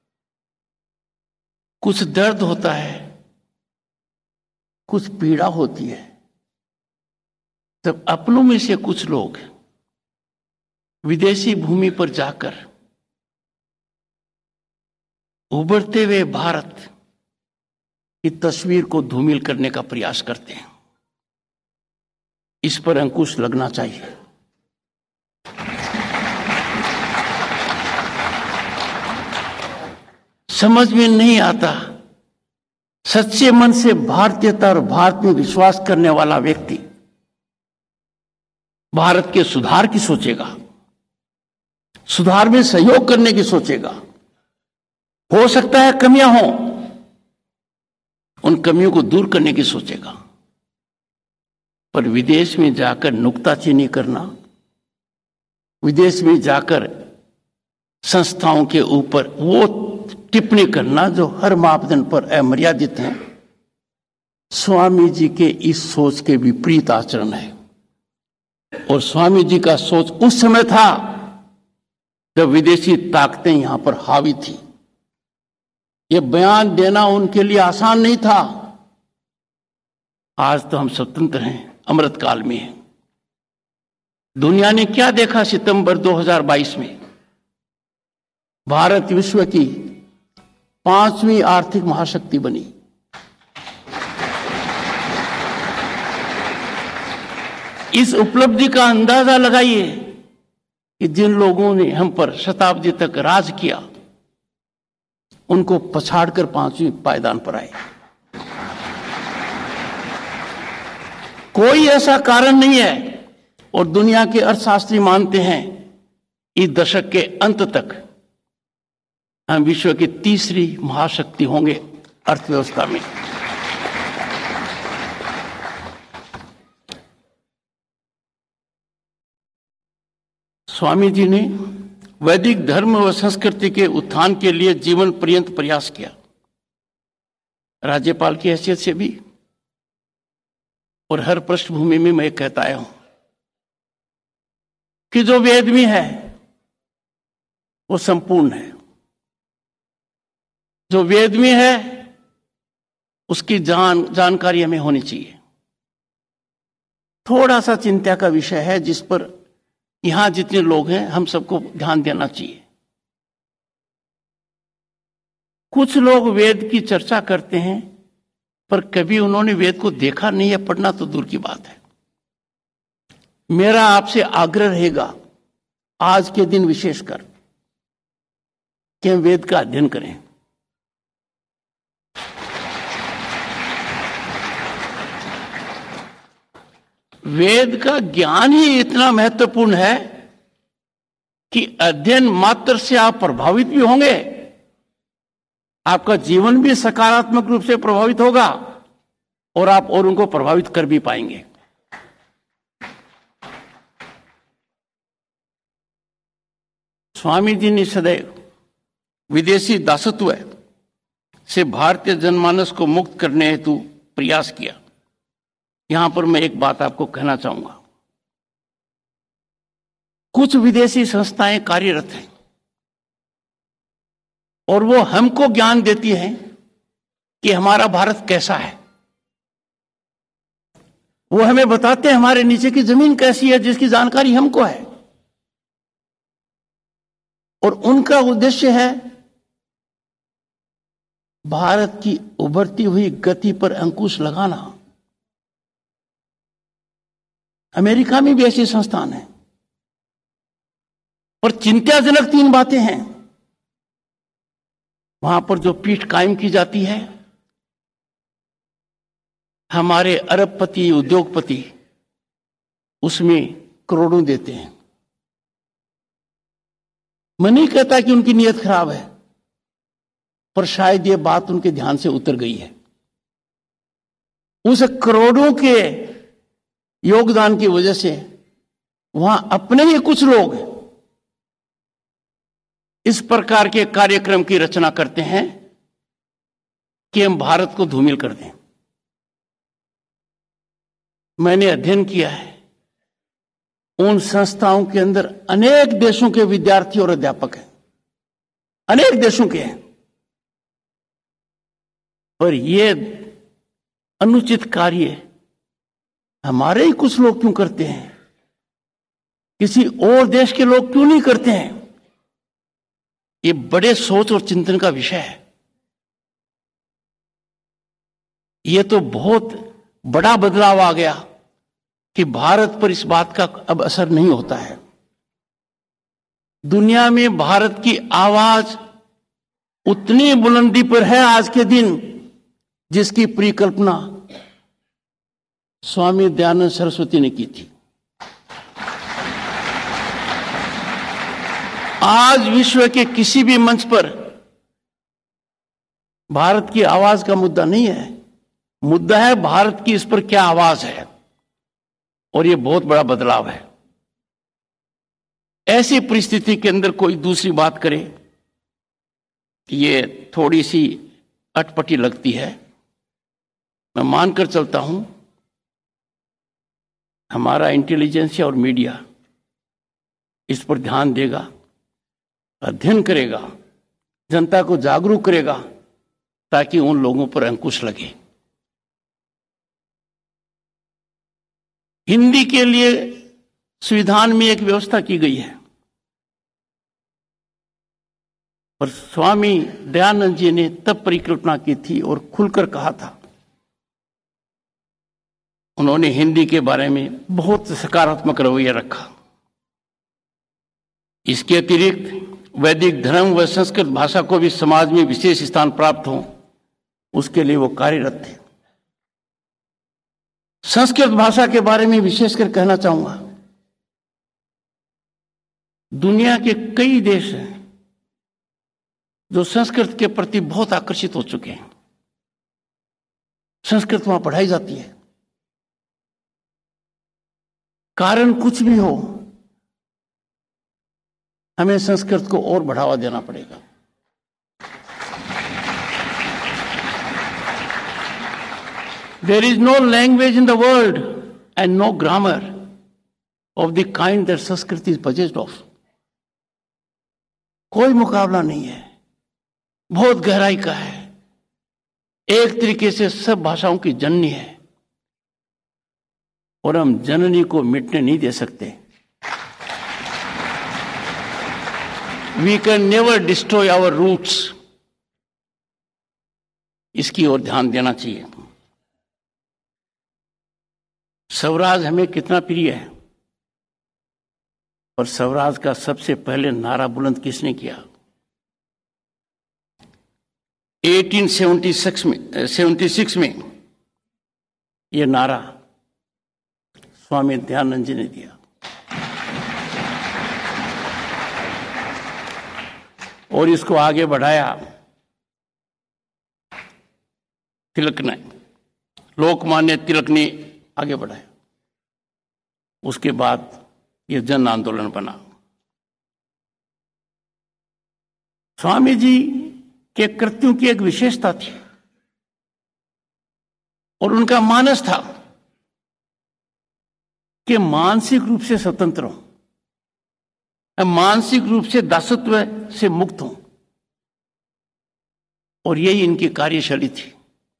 कुछ दर्द होता है, कुछ पीड़ा होती है, तब अपनों में से कुछ लोग विदेशी भूमि पर जाकर उभरते हुए भारत की तस्वीर को धूमिल करने का प्रयास करते हैं। इस पर अंकुश लगना चाहिए। समझ में नहीं आता, सच्चे मन से भारतीयता और भारत में विश्वास करने वाला व्यक्ति भारत के सुधार की सोचेगा, सुधार में सहयोग करने की सोचेगा। हो सकता है कमियां हों, उन कमियों को दूर करने की सोचेगा। पर विदेश में जाकर नुक्ताचीनी करना, विदेश में जाकर संस्थाओं के ऊपर वो टिप्पणी करना जो हर मापदंड पर अमर्यादित है, स्वामी जी के इस सोच के विपरीत आचरण है। और स्वामी जी का सोच उस समय था जब विदेशी ताकतें यहां पर हावी थी। यह बयान देना उनके लिए आसान नहीं था। आज तो हम स्वतंत्र हैं, अमृत काल में हैं। दुनिया ने क्या देखा सितंबर 2022 में? भारत विश्व की 5वीं आर्थिक महाशक्ति बनी। इस उपलब्धि का अंदाजा लगाइए कि जिन लोगों ने हम पर शताब्दी तक राज किया, उनको पछाड़कर 5वीं पायदान पर आए। कोई ऐसा कारण नहीं है। और दुनिया के अर्थशास्त्री मानते हैं इस दशक के अंत तक हम विश्व की 3री महाशक्ति होंगे अर्थव्यवस्था में। स्वामी जी ने वैदिक धर्म व संस्कृति के उत्थान के लिए जीवन पर्यंत प्रयास किया, राज्यपाल की हैसियत से भी। और हर पृष्ठभूमि में मैं कहता आया हूं कि जो वेद में है वो संपूर्ण है। जो वेद में है उसकी जानकारी हमें होनी चाहिए। थोड़ा सा चिंता का विषय है जिस पर यहां जितने लोग हैं हम सबको ध्यान देना चाहिए। कुछ लोग वेद की चर्चा करते हैं पर कभी उन्होंने वेद को देखा नहीं है, पढ़ना तो दूर की बात है। मेरा आपसे आग्रह रहेगा आज के दिन विशेषकर कि हम वेद का अध्ययन करें। वेद का ज्ञान ही इतना महत्वपूर्ण है कि अध्ययन मात्र से आप प्रभावित भी होंगे, आपका जीवन भी सकारात्मक रूप से प्रभावित होगा और आप और उनको प्रभावित कर भी पाएंगे। स्वामी जी ने सदैव विदेशी दासत्व से भारतीय जनमानस को मुक्त करने हेतु प्रयास किया। यहां पर मैं एक बात आपको कहना चाहूंगा। कुछ विदेशी संस्थाएं कार्यरत हैं और वो हमको ज्ञान देती हैं कि हमारा भारत कैसा है। वो हमें बताते हैं हमारे नीचे की जमीन कैसी है, जिसकी जानकारी हमको है। और उनका उद्देश्य है भारत की उभरती हुई गति पर अंकुश लगाना। अमेरिका में भी ऐसे संस्थान हैं और चिंताजनक 3 बातें हैं। वहां पर जो पीठ कायम की जाती है, हमारे अरबपति उद्योगपति उसमें करोड़ों देते हैं। मैं नहीं कहता कि उनकी नीयत खराब है, पर शायद ये बात उनके ध्यान से उतर गई है। उस करोड़ों के योगदान की वजह से वहां अपने ही कुछ लोग इस प्रकार के कार्यक्रम की रचना करते हैं कि हम भारत को धूमिल कर दें। मैंने अध्ययन किया है, उन संस्थाओं के अंदर अनेक देशों के विद्यार्थी और अध्यापक हैं, अनेक देशों के हैं। पर ये अनुचित कार्य हमारे ही कुछ लोग क्यों करते हैं, किसी और देश के लोग क्यों नहीं करते हैं? ये बड़े सोच और चिंतन का विषय है। ये तो बहुत बड़ा बदलाव आ गया कि भारत पर इस बात का अब असर नहीं होता है। दुनिया में भारत की आवाज उतनी बुलंदी पर है आज के दिन जिसकी परिकल्पना स्वामी दयानंद सरस्वती ने की थी। आज विश्व के किसी भी मंच पर भारत की आवाज का मुद्दा नहीं है, मुद्दा है भारत की इस पर क्या आवाज है। और यह बहुत बड़ा बदलाव है। ऐसी परिस्थिति के अंदर कोई दूसरी बात करे, ये थोड़ी सी अटपटी लगती है। मैं मानकर चलता हूं हमारा इंटेलिजेंस और मीडिया इस पर ध्यान देगा, अध्ययन करेगा, जनता को जागरूक करेगा ताकि उन लोगों पर अंकुश लगे। हिंदी के लिए संविधान में एक व्यवस्था की गई है, पर स्वामी दयानंद जी ने तब परिकल्पना की थी और खुलकर कहा था। उन्होंने हिंदी के बारे में बहुत सकारात्मक रवैया रखा। इसके अतिरिक्त वैदिक धर्म व संस्कृत भाषा को भी समाज में विशेष स्थान प्राप्त हो, उसके लिए वो कार्यरत थे। संस्कृत भाषा के बारे में विशेषकर कहना चाहूंगा, दुनिया के कई देश हैं जो संस्कृत के प्रति बहुत आकर्षित हो चुके हैं। संस्कृत वहां पढ़ाई जाती है। कारण कुछ भी हो, हमें संस्कृत को और बढ़ावा देना पड़ेगा। There is no language in the world and no grammar of the kind that Sanskrit is possessed of. कोई मुकाबला नहीं है, बहुत गहराई का है, एक तरीके से सब भाषाओं की जननी है और हम जननी को मिटने नहीं दे सकते। We can never destroy our roots. इसकी ओर ध्यान देना चाहिए। स्वराज हमें कितना प्रिय है, और स्वराज का सबसे पहले नारा बुलंद किसने किया? 1876 में यह नारा स्वामी दयानंद जी ने दिया, और इसको आगे बढ़ाया तिलक ने, लोकमान्य तिलक ने आगे बढ़ाया। उसके बाद यह जन आंदोलन बना। स्वामी जी के कृत्यों की एक विशेषता थी, और उनका मानस था कि मानसिक रूप से स्वतंत्र हो, मानसिक रूप से दासत्व से मुक्त हो, और यही इनकी कार्यशैली थी।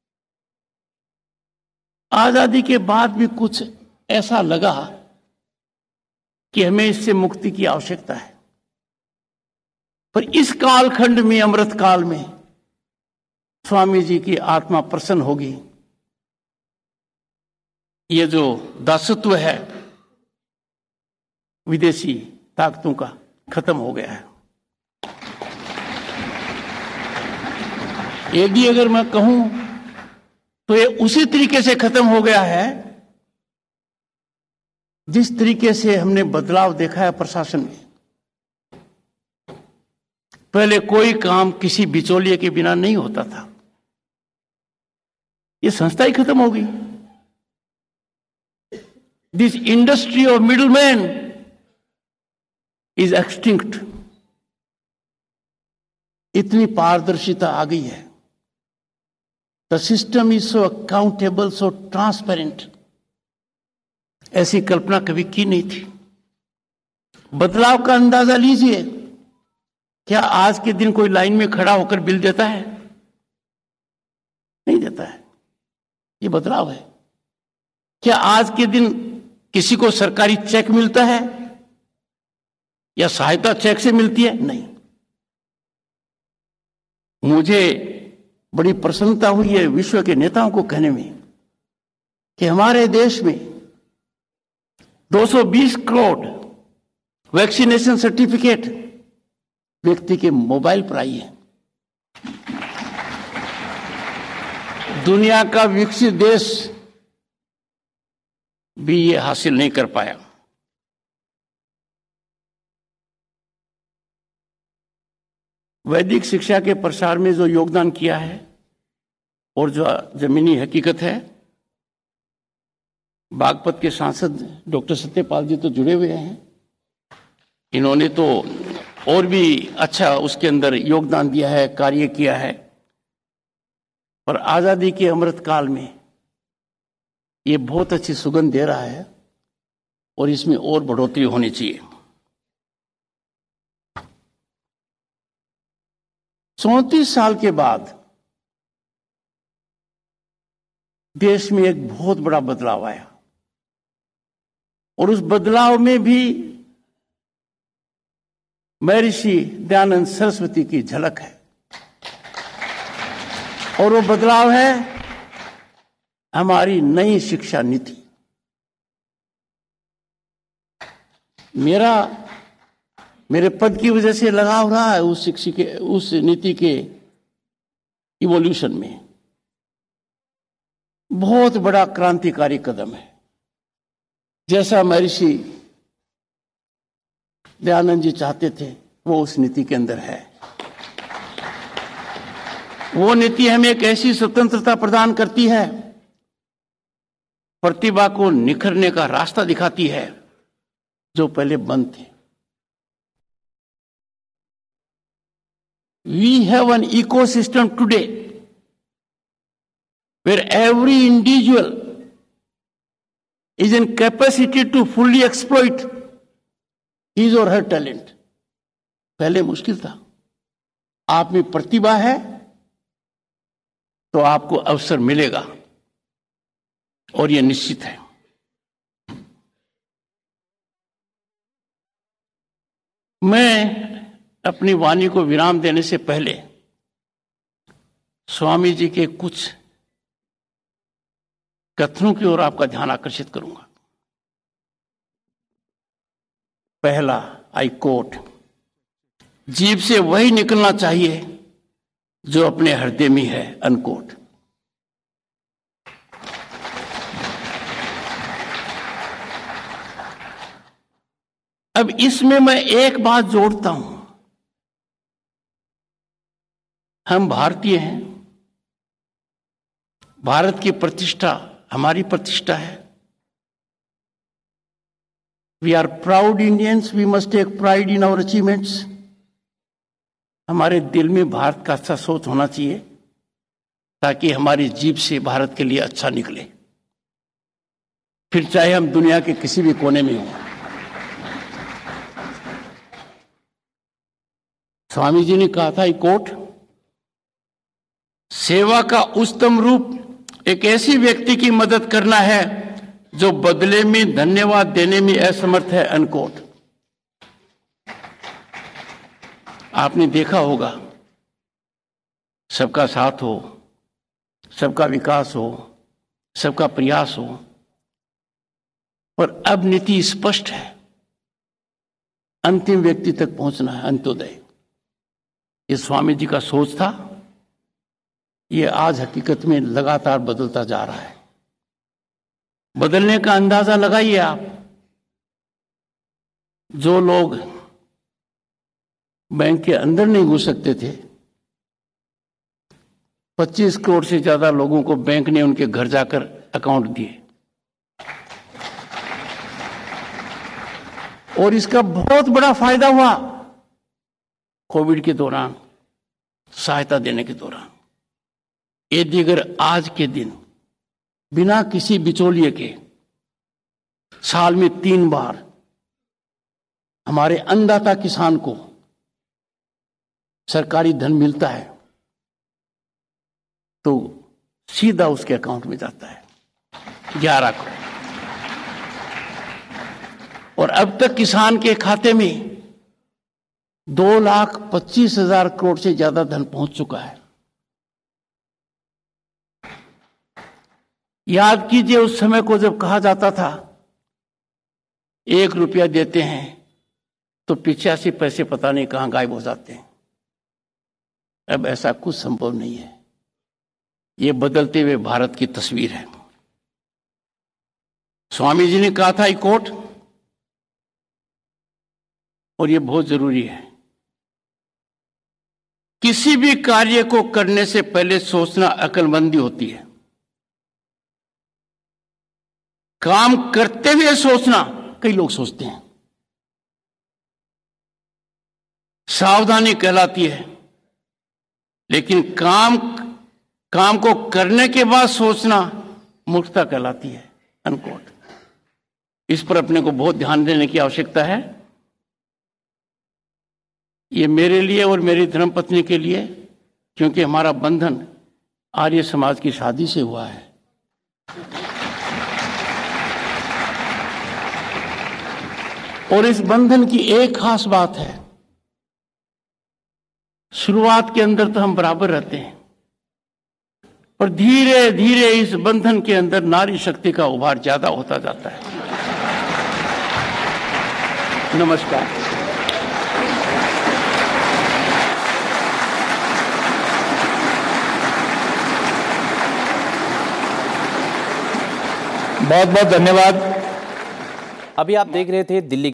आजादी के बाद भी कुछ ऐसा लगा कि हमें इससे मुक्ति की आवश्यकता है, पर इस कालखंड में, अमृत काल में, स्वामी जी की आत्मा प्रसन्न होगी। ये जो दासत्व है विदेशी ताकतों का, खत्म हो गया है। यदि अगर मैं कहूं तो ये उसी तरीके से खत्म हो गया है जिस तरीके से हमने बदलाव देखा है प्रशासन में। पहले कोई काम किसी बिचौलिए के बिना नहीं होता था, ये संस्था ही खत्म हो गई। This industry of middleman is extinct. इतनी पारदर्शिता आ गई है। The system is so accountable, so transparent. ऐसी कल्पना कभी की नहीं थी। बदलाव का अंदाजा लीजिए। क्या आज के दिन कोई लाइन में खड़ा होकर बिल देता है? नहीं देता है। ये बदलाव है। क्या आज के दिन किसी को सरकारी चेक मिलता है या सहायता चेक से मिलती है? नहीं। मुझे बड़ी प्रसन्नता हुई है विश्व के नेताओं को कहने में कि हमारे देश में 220 करोड़ वैक्सीनेशन सर्टिफिकेट व्यक्ति के मोबाइल पर आई है। दुनिया का विकसित देश भी ये हासिल नहीं कर पाया। वैदिक शिक्षा के प्रसार में जो योगदान किया है और जो जमीनी हकीकत है, बागपत के सांसद डॉक्टर सत्यपाल जी तो जुड़े हुए हैं। इन्होंने तो और भी अच्छा उसके अंदर योगदान दिया है, कार्य किया है। पर आजादी के अमृत काल में ये बहुत अच्छी सुगंध दे रहा है और इसमें और बढ़ोतरी होनी चाहिए। 34 साल के बाद देश में एक बहुत बड़ा बदलाव आया और उस बदलाव में भी महर्षि दयानंद सरस्वती की झलक है। और वो बदलाव है हमारी नई शिक्षा नीति। मेरे पद की वजह से लगाव रहा है उस नीति के इवोल्यूशन में। बहुत बड़ा क्रांतिकारी कदम है। जैसा महर्षि दयानंद जी चाहते थे वो उस नीति के अंदर है। वो नीति हमें एक ऐसी स्वतंत्रता प्रदान करती है, प्रतिभा को निखरने का रास्ता दिखाती है जो पहले बंद थे। We have an ecosystem today where every individual is in capacity to fully exploit his or her talent. पहले मुश्किल था। आप में प्रतिभा है तो आपको अवसर मिलेगा और यह निश्चित है। मैं अपनी वाणी को विराम देने से पहले स्वामी जी के कुछ कथनों की ओर आपका ध्यान आकर्षित करूंगा। पहला, आई कोट, जीभ से वही निकलना चाहिए जो अपने हृदय में है, अनकोट। अब इसमें मैं एक बात जोड़ता हूं, हम भारतीय हैं, भारत की प्रतिष्ठा हमारी प्रतिष्ठा है। We are proud Indians, we must take pride in our achievements. हमारे दिल में भारत का अच्छा सोच होना चाहिए ताकि हमारी जीभ से भारत के लिए अच्छा निकले, फिर चाहे हम दुनिया के किसी भी कोने में हों। स्वामी जी ने कहा था, कोट, सेवा का उच्चतम रूप एक ऐसी व्यक्ति की मदद करना है जो बदले में धन्यवाद देने में असमर्थ है, अनकोट। आपने देखा होगा, सबका साथ हो, सबका विकास हो, सबका प्रयास हो, और अब नीति स्पष्ट है, अंतिम व्यक्ति तक पहुंचना है, अंत्योदय। ये स्वामी जी का सोच था, ये आज हकीकत में लगातार बदलता जा रहा है। बदलने का अंदाजा लगाइए आप। जो लोग बैंक के अंदर नहीं घुस सकते थे, 25 करोड़ से ज्यादा लोगों को बैंक ने उनके घर जाकर अकाउंट दिए, और इसका बहुत बड़ा फायदा हुआ कोविड के दौरान, सहायता देने के दौरान। यदि अगर आज के दिन बिना किसी बिचौलिए के साल में 3 बार हमारे अन्नदाता किसान को सरकारी धन मिलता है तो सीधा उसके अकाउंट में जाता है 11 करोड़, और अब तक किसान के खाते में 2,25,000 करोड़ से ज्यादा धन पहुंच चुका है। याद कीजिए उस समय को जब कहा जाता था 1 रुपया देते हैं तो 85 पैसे पता नहीं कहां गायब हो जाते हैं। अब ऐसा कुछ संभव नहीं है। ये बदलते हुए भारत की तस्वीर है। स्वामी जी ने कहा था, ये कोट, और ये बहुत जरूरी है, किसी भी कार्य को करने से पहले सोचना अक्लमंदी होती है। काम करते हुए सोचना कई लोग सोचते हैं, सावधानी कहलाती है, लेकिन काम को करने के बाद सोचना मूर्खता कहलाती है, अनकोट। इस पर अपने को बहुत ध्यान देने की आवश्यकता है। ये मेरे लिए और मेरी धर्मपत्नी के लिए, क्योंकि हमारा बंधन आर्य समाज की शादी से हुआ है। और इस बंधन की एक खास बात है, शुरुआत के अंदर तो हम बराबर रहते हैं, और धीरे धीरे इस बंधन के अंदर नारी शक्ति का उभार ज्यादा होता जाता है। नमस्कार। बहुत बहुत धन्यवाद। अभी आप देख रहे थे दिल्ली